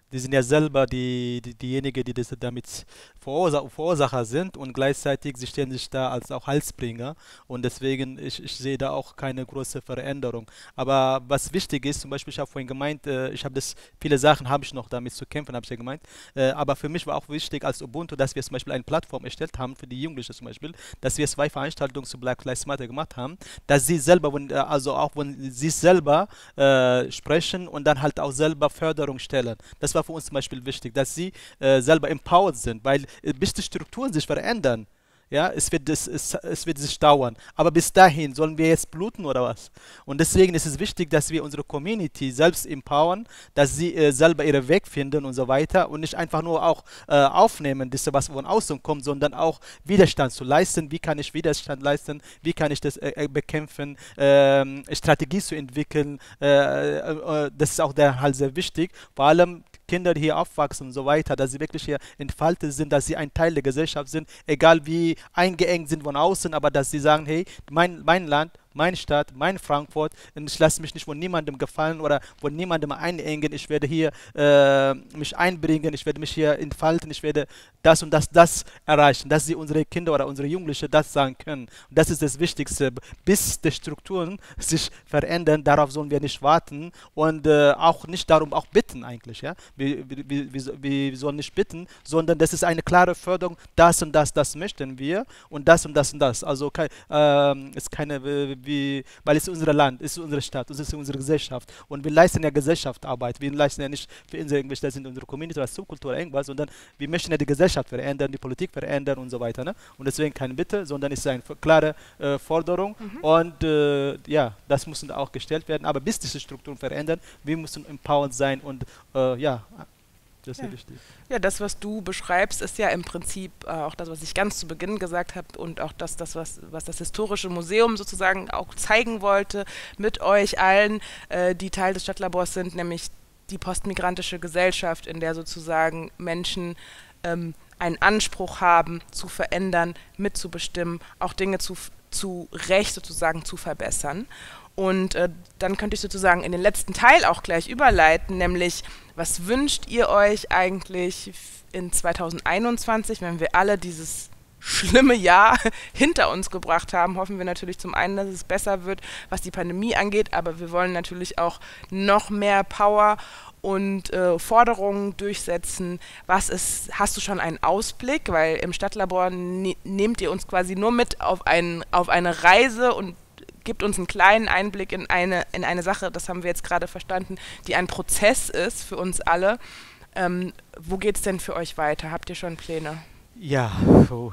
die sind ja selber die, die, diejenigen, die das damit Verursa Verursacher sind und gleichzeitig sie stellen sich da als auch Heilsbringer und deswegen ich, ich sehe da auch keine große Veränderung. Aber was wichtig ist, zum Beispiel, ich habe vorhin gemeint, äh, ich habe das, viele Sachen habe ich noch damit zu kämpfen, habe ich ja gemeint, äh, aber für mich war auch wichtig als Ubuntu, dass wir zum Beispiel eine Plattform erstellt haben für die Jugendlichen zum Beispiel, dass wir zwei Veranstaltungen zu Black Lives Matter gemacht haben, dass sie selber, wenn, äh, also auch wenn sie selber äh, sprechen und dann halt auch selber Förderung stellen. Das war für uns zum Beispiel wichtig, dass sie äh, selber empowered sind, weil äh, bis die Strukturen sich verändern, ja, es wird, das, es, es wird sich dauern. Aber bis dahin sollen wir jetzt bluten oder was? Und deswegen ist es wichtig, dass wir unsere Community selbst empowern, dass sie äh, selber ihren Weg finden und so weiter und nicht einfach nur auch äh, aufnehmen, das was von außen kommt, sondern auch Widerstand zu leisten. Wie kann ich Widerstand leisten? Wie kann ich das äh, bekämpfen? Äh, Strategie zu entwickeln. Äh, äh, das ist auch der, halt sehr wichtig. Vor allem Kinder, die hier aufwachsen und so weiter, dass sie wirklich hier entfaltet sind, dass sie ein Teil der Gesellschaft sind, egal wie eingeengt sind von außen, aber dass sie sagen, hey, mein, mein Land, meine Stadt, mein Frankfurt, und ich lasse mich nicht von niemandem gefallen oder von niemandem einengen, ich werde hier äh, mich einbringen, ich werde mich hier entfalten, ich werde das und das, das erreichen, dass sie unsere Kinder oder unsere Jugendlichen das sagen können. Und das ist das Wichtigste, bis die Strukturen sich verändern, darauf sollen wir nicht warten und äh, auch nicht darum auch bitten eigentlich, ja. Wir, wir, wir, wir sollen nicht bitten, sondern das ist eine klare Förderung, das und das, das möchten wir und das und das und das. Also kein, äh, ist keine Wie, weil es ist unser Land, es ist unsere Stadt, es ist unsere Gesellschaft und wir leisten ja Gesellschaftsarbeit, wir leisten ja nicht für irgendwelche, das sind unsere Community oder Subkultur oder irgendwas, sondern wir möchten ja die Gesellschaft verändern, die Politik verändern und so weiter, ne? Und deswegen keine Bitte, sondern es ist eine klare äh, Forderung mhm. und äh, ja, das muss auch gestellt werden, aber bis diese Strukturen verändern, wir müssen empowered sein und äh, ja, das ist ja. wichtig. Ja, das, was du beschreibst, ist ja im Prinzip äh, auch das, was ich ganz zu Beginn gesagt habe und auch das, das was, was das Historische Museum sozusagen auch zeigen wollte mit euch allen, äh, die Teil des Stadtlabors sind, nämlich die postmigrantische Gesellschaft, in der sozusagen Menschen ähm, einen Anspruch haben, zu verändern, mitzubestimmen, auch Dinge zu, zu Recht sozusagen zu verbessern. Und äh, dann könnte ich sozusagen in den letzten Teil auch gleich überleiten, nämlich was wünscht ihr euch eigentlich in zweitausendeinundzwanzig, wenn wir alle dieses schlimme Jahr hinter uns gebracht haben, hoffen wir natürlich zum einen, dass es besser wird, was die Pandemie angeht, aber wir wollen natürlich auch noch mehr Power und äh, Forderungen durchsetzen. Was ist, hast du schon einen Ausblick? Weil im Stadtlabor ne, nehmt ihr uns quasi nur mit auf, ein, auf eine Reise und gibt uns einen kleinen Einblick in eine, in eine Sache, das haben wir jetzt gerade verstanden, die ein Prozess ist für uns alle. Ähm, wo geht es denn für euch weiter? Habt ihr schon Pläne? Ja. Oh.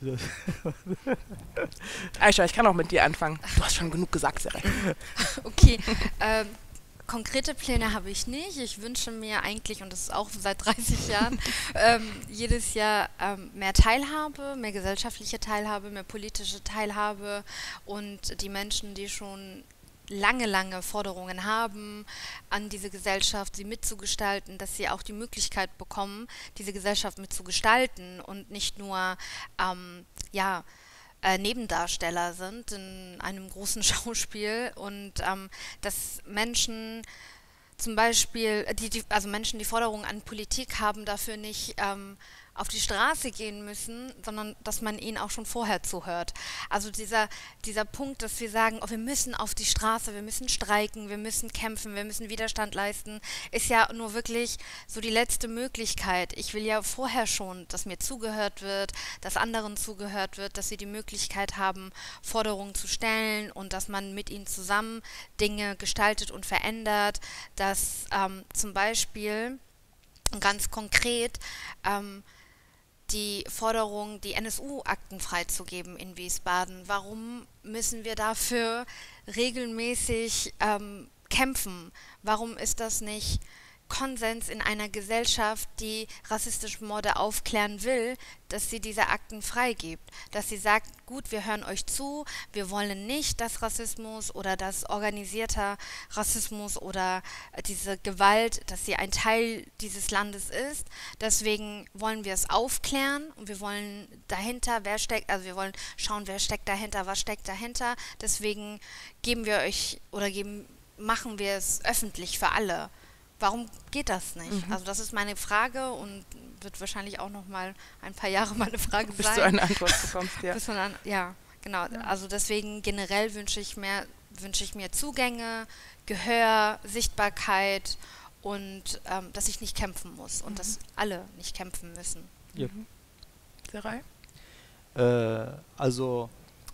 Aisha, ich kann auch mit dir anfangen. Du hast schon genug gesagt, Serek. Okay, ähm, konkrete Pläne habe ich nicht. Ich wünsche mir eigentlich, und das ist auch seit dreißig Jahren, ähm, jedes Jahr ähm, mehr Teilhabe, mehr gesellschaftliche Teilhabe, mehr politische Teilhabe und die Menschen, die schon lange, lange Forderungen haben an diese Gesellschaft, sie mitzugestalten, dass sie auch die Möglichkeit bekommen, diese Gesellschaft mitzugestalten und nicht nur, ähm, ja, Äh, Nebendarsteller sind in einem großen Schauspiel und ähm, dass Menschen zum Beispiel, die, die, also Menschen, die Forderungen an Politik haben, dafür nicht ähm, auf die Straße gehen müssen, sondern dass man ihnen auch schon vorher zuhört. Also dieser, dieser Punkt, dass wir sagen, oh, wir müssen auf die Straße, wir müssen streiken, wir müssen kämpfen, wir müssen Widerstand leisten, ist ja nur wirklich so die letzte Möglichkeit. Ich will ja vorher schon, dass mir zugehört wird, dass anderen zugehört wird, dass sie die Möglichkeit haben, Forderungen zu stellen und dass man mit ihnen zusammen Dinge gestaltet und verändert, dass ähm, zum Beispiel ganz konkret ähm, die Forderung, die N S U-Akten freizugeben in Wiesbaden. Warum müssen wir dafür regelmäßig ähm, kämpfen? Warum ist das nicht Konsens in einer Gesellschaft, die rassistische Morde aufklären will, dass sie diese Akten freigibt? Dass sie sagt, gut, wir hören euch zu, wir wollen nicht, dass Rassismus oder dass organisierter Rassismus oder diese Gewalt, dass sie ein Teil dieses Landes ist. Deswegen wollen wir es aufklären und wir wollen dahinter, wer steckt, also wir wollen schauen, wer steckt dahinter, was steckt dahinter. Deswegen geben wir euch oder geben, machen wir es öffentlich für alle. warum geht das nicht? Mhm. Also das ist meine Frage und wird wahrscheinlich auch noch mal ein paar Jahre meine Frage Bis sein. du eine Antwort bekommst, ja. Bis du eine, ja, genau. Ja. Also deswegen generell wünsche ich mehr, wünsche ich mir Zugänge, Gehör, Sichtbarkeit und ähm, dass ich nicht kämpfen muss und mhm. dass alle nicht kämpfen müssen. Ja. Mhm. Seray? Äh, also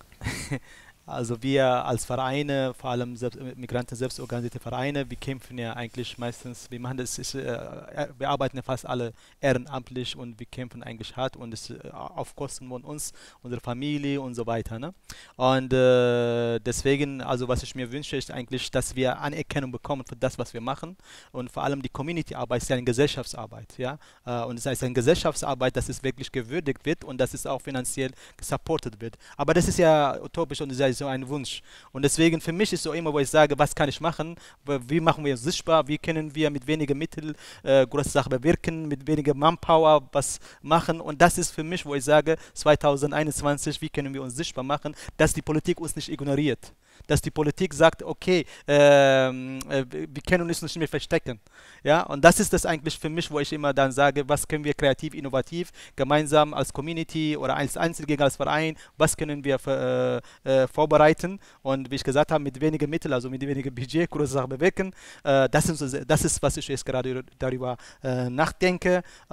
Also wir als Vereine, vor allem selbst, Migranten selbstorganisierte Vereine, wir kämpfen ja eigentlich meistens, wir machen das, ist, äh, wir arbeiten ja fast alle ehrenamtlich und wir kämpfen eigentlich hart und es äh, auf Kosten von uns, unserer Familie und so weiter. Ne? Und äh, deswegen, also was ich mir wünsche, ist eigentlich, dass wir Anerkennung bekommen für das, was wir machen und vor allem die Community-Arbeit ist ja eine Gesellschaftsarbeit. Ja? Äh, und es heißt eine Gesellschaftsarbeit, dass es wirklich gewürdigt wird und dass es auch finanziell gesupportet wird. Aber das ist ja utopisch und das ist so ein Wunsch. Und deswegen für mich ist so immer, wo ich sage, was kann ich machen, wie machen wir uns sichtbar, wie können wir mit weniger Mitteln äh, große Sachen bewirken, mit weniger Manpower was machen. Und das ist für mich, wo ich sage, zwanzig einundzwanzig, wie können wir uns sichtbar machen, dass die Politik uns nicht ignoriert. Dass die Politik sagt, okay, ähm, äh, wir können uns nicht mehr verstecken. Ja? Und das ist das eigentlich für mich, wo ich immer dann sage, was können wir kreativ, innovativ, gemeinsam als Community oder als Einzelgänger, als Verein, was können wir für, äh, äh, vorbereiten und wie ich gesagt habe, mit weniger Mitteln, also mit weniger Budget, große Sachen bewirken. Äh, das, ist, das ist, was ich jetzt gerade darüber äh, nachdenke. Äh,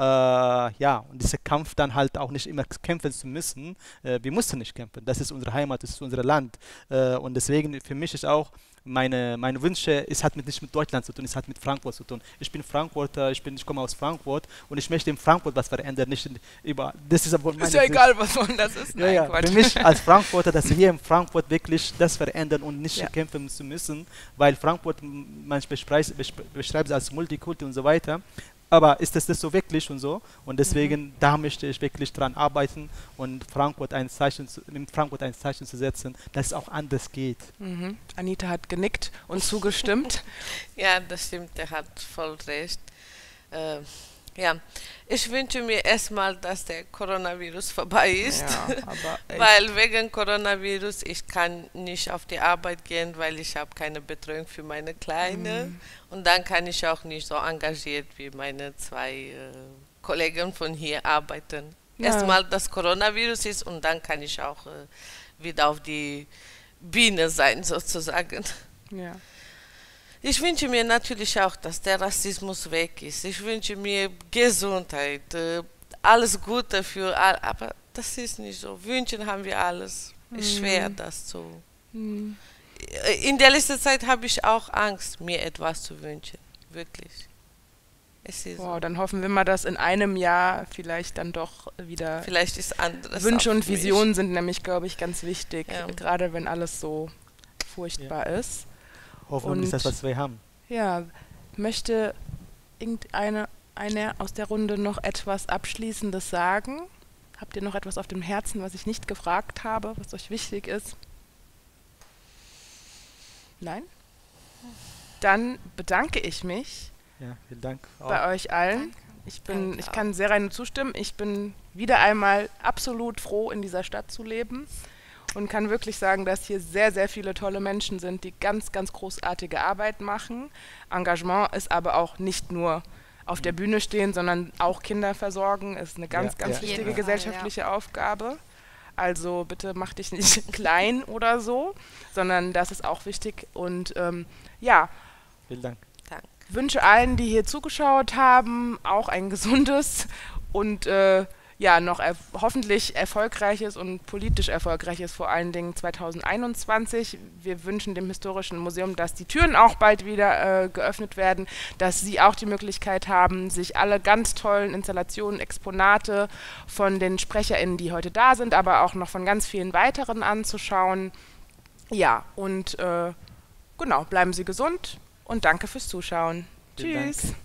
ja, und dieser Kampf dann halt auch nicht immer kämpfen zu müssen. Äh, wir müssen nicht kämpfen. Das ist unsere Heimat, das ist unser Land. Äh, und deswegen für mich ist auch meine, meine Wünsche, es hat mit, nicht mit Deutschland zu tun, es hat mit Frankfurt zu tun. Ich bin Frankfurter, ich, bin, ich komme aus Frankfurt und ich möchte in Frankfurt was verändern, nicht über. Das ist aber meine ist ja Sicht. egal, was man das ist. Ja, ja. Für mich als Frankfurter, dass wir hier in Frankfurt wirklich das verändern und nicht ja. kämpfen zu müssen, weil Frankfurt, man beschreibt es als Multikulti und so weiter. Aber ist das, das so wirklich und so? Und deswegen, mhm. da möchte ich wirklich dran arbeiten und Frankfurt ein Zeichen zu, in Frankfurt ein Zeichen zu setzen, dass es auch anders geht. Mhm. Anita hat genickt und zugestimmt. Ja, das stimmt, er hat voll recht. Äh, ja, ich wünsche mir erstmal, dass der Coronavirus vorbei ist, ja, aber weil wegen Coronavirus ich kann nicht auf die Arbeit gehen, weil ich habe keine Betreuung für meine Kleine mhm. und dann kann ich auch nicht so engagiert wie meine zwei äh, Kollegen von hier arbeiten. Ja. Erstmal das Coronavirus ist und dann kann ich auch äh, wieder auf die Bühne sein sozusagen. Ja. Ich wünsche mir natürlich auch, dass der Rassismus weg ist. Ich wünsche mir Gesundheit, äh, alles Gute für alle, aber das ist nicht so. Wünschen haben wir alles. Es ist schwer, das zu. Mm. In der letzten Zeit habe ich auch Angst, mir etwas zu wünschen. Wirklich. Es ist wow, so. Dann hoffen wir mal, dass in einem Jahr vielleicht dann doch wieder. Vielleicht ist anderes. Wünsche und Visionen sind nämlich, glaube ich, ganz wichtig, ja. gerade wenn alles so furchtbar ja. ist. Hoffentlich ist das, was wir haben. Ja, möchte irgendeine eine aus der Runde noch etwas Abschließendes sagen? Habt ihr noch etwas auf dem Herzen, was ich nicht gefragt habe, was euch wichtig ist? Nein? Dann bedanke ich mich ja, vielen Dank auch. bei euch allen. Danke. Ich, bin, Danke ich kann Seray nur zustimmen. Ich bin wieder einmal absolut froh, in dieser Stadt zu leben. Und kann wirklich sagen, dass hier sehr, sehr viele tolle Menschen sind, die ganz, ganz großartige Arbeit machen. Engagement ist aber auch nicht nur auf der Bühne stehen, sondern auch Kinder versorgen, ist eine ganz, ja, ganz ja. wichtige Ja. gesellschaftliche Ja. Aufgabe. Also bitte mach dich nicht klein oder so, sondern das ist auch wichtig. Und ähm, ja, vielen Dank. Danke. Wünsche allen, die hier zugeschaut haben, auch ein gesundes und äh, ja, noch erf hoffentlich erfolgreiches und politisch erfolgreiches, vor allen Dingen zwanzig einundzwanzig. Wir wünschen dem Historischen Museum, dass die Türen auch bald wieder äh, geöffnet werden, dass Sie auch die Möglichkeit haben, sich alle ganz tollen Installationen, Exponate von den SprecherInnen, die heute da sind, aber auch noch von ganz vielen weiteren anzuschauen. Ja, und äh, genau, bleiben Sie gesund und danke fürs Zuschauen. Vielen Tschüss. Dank.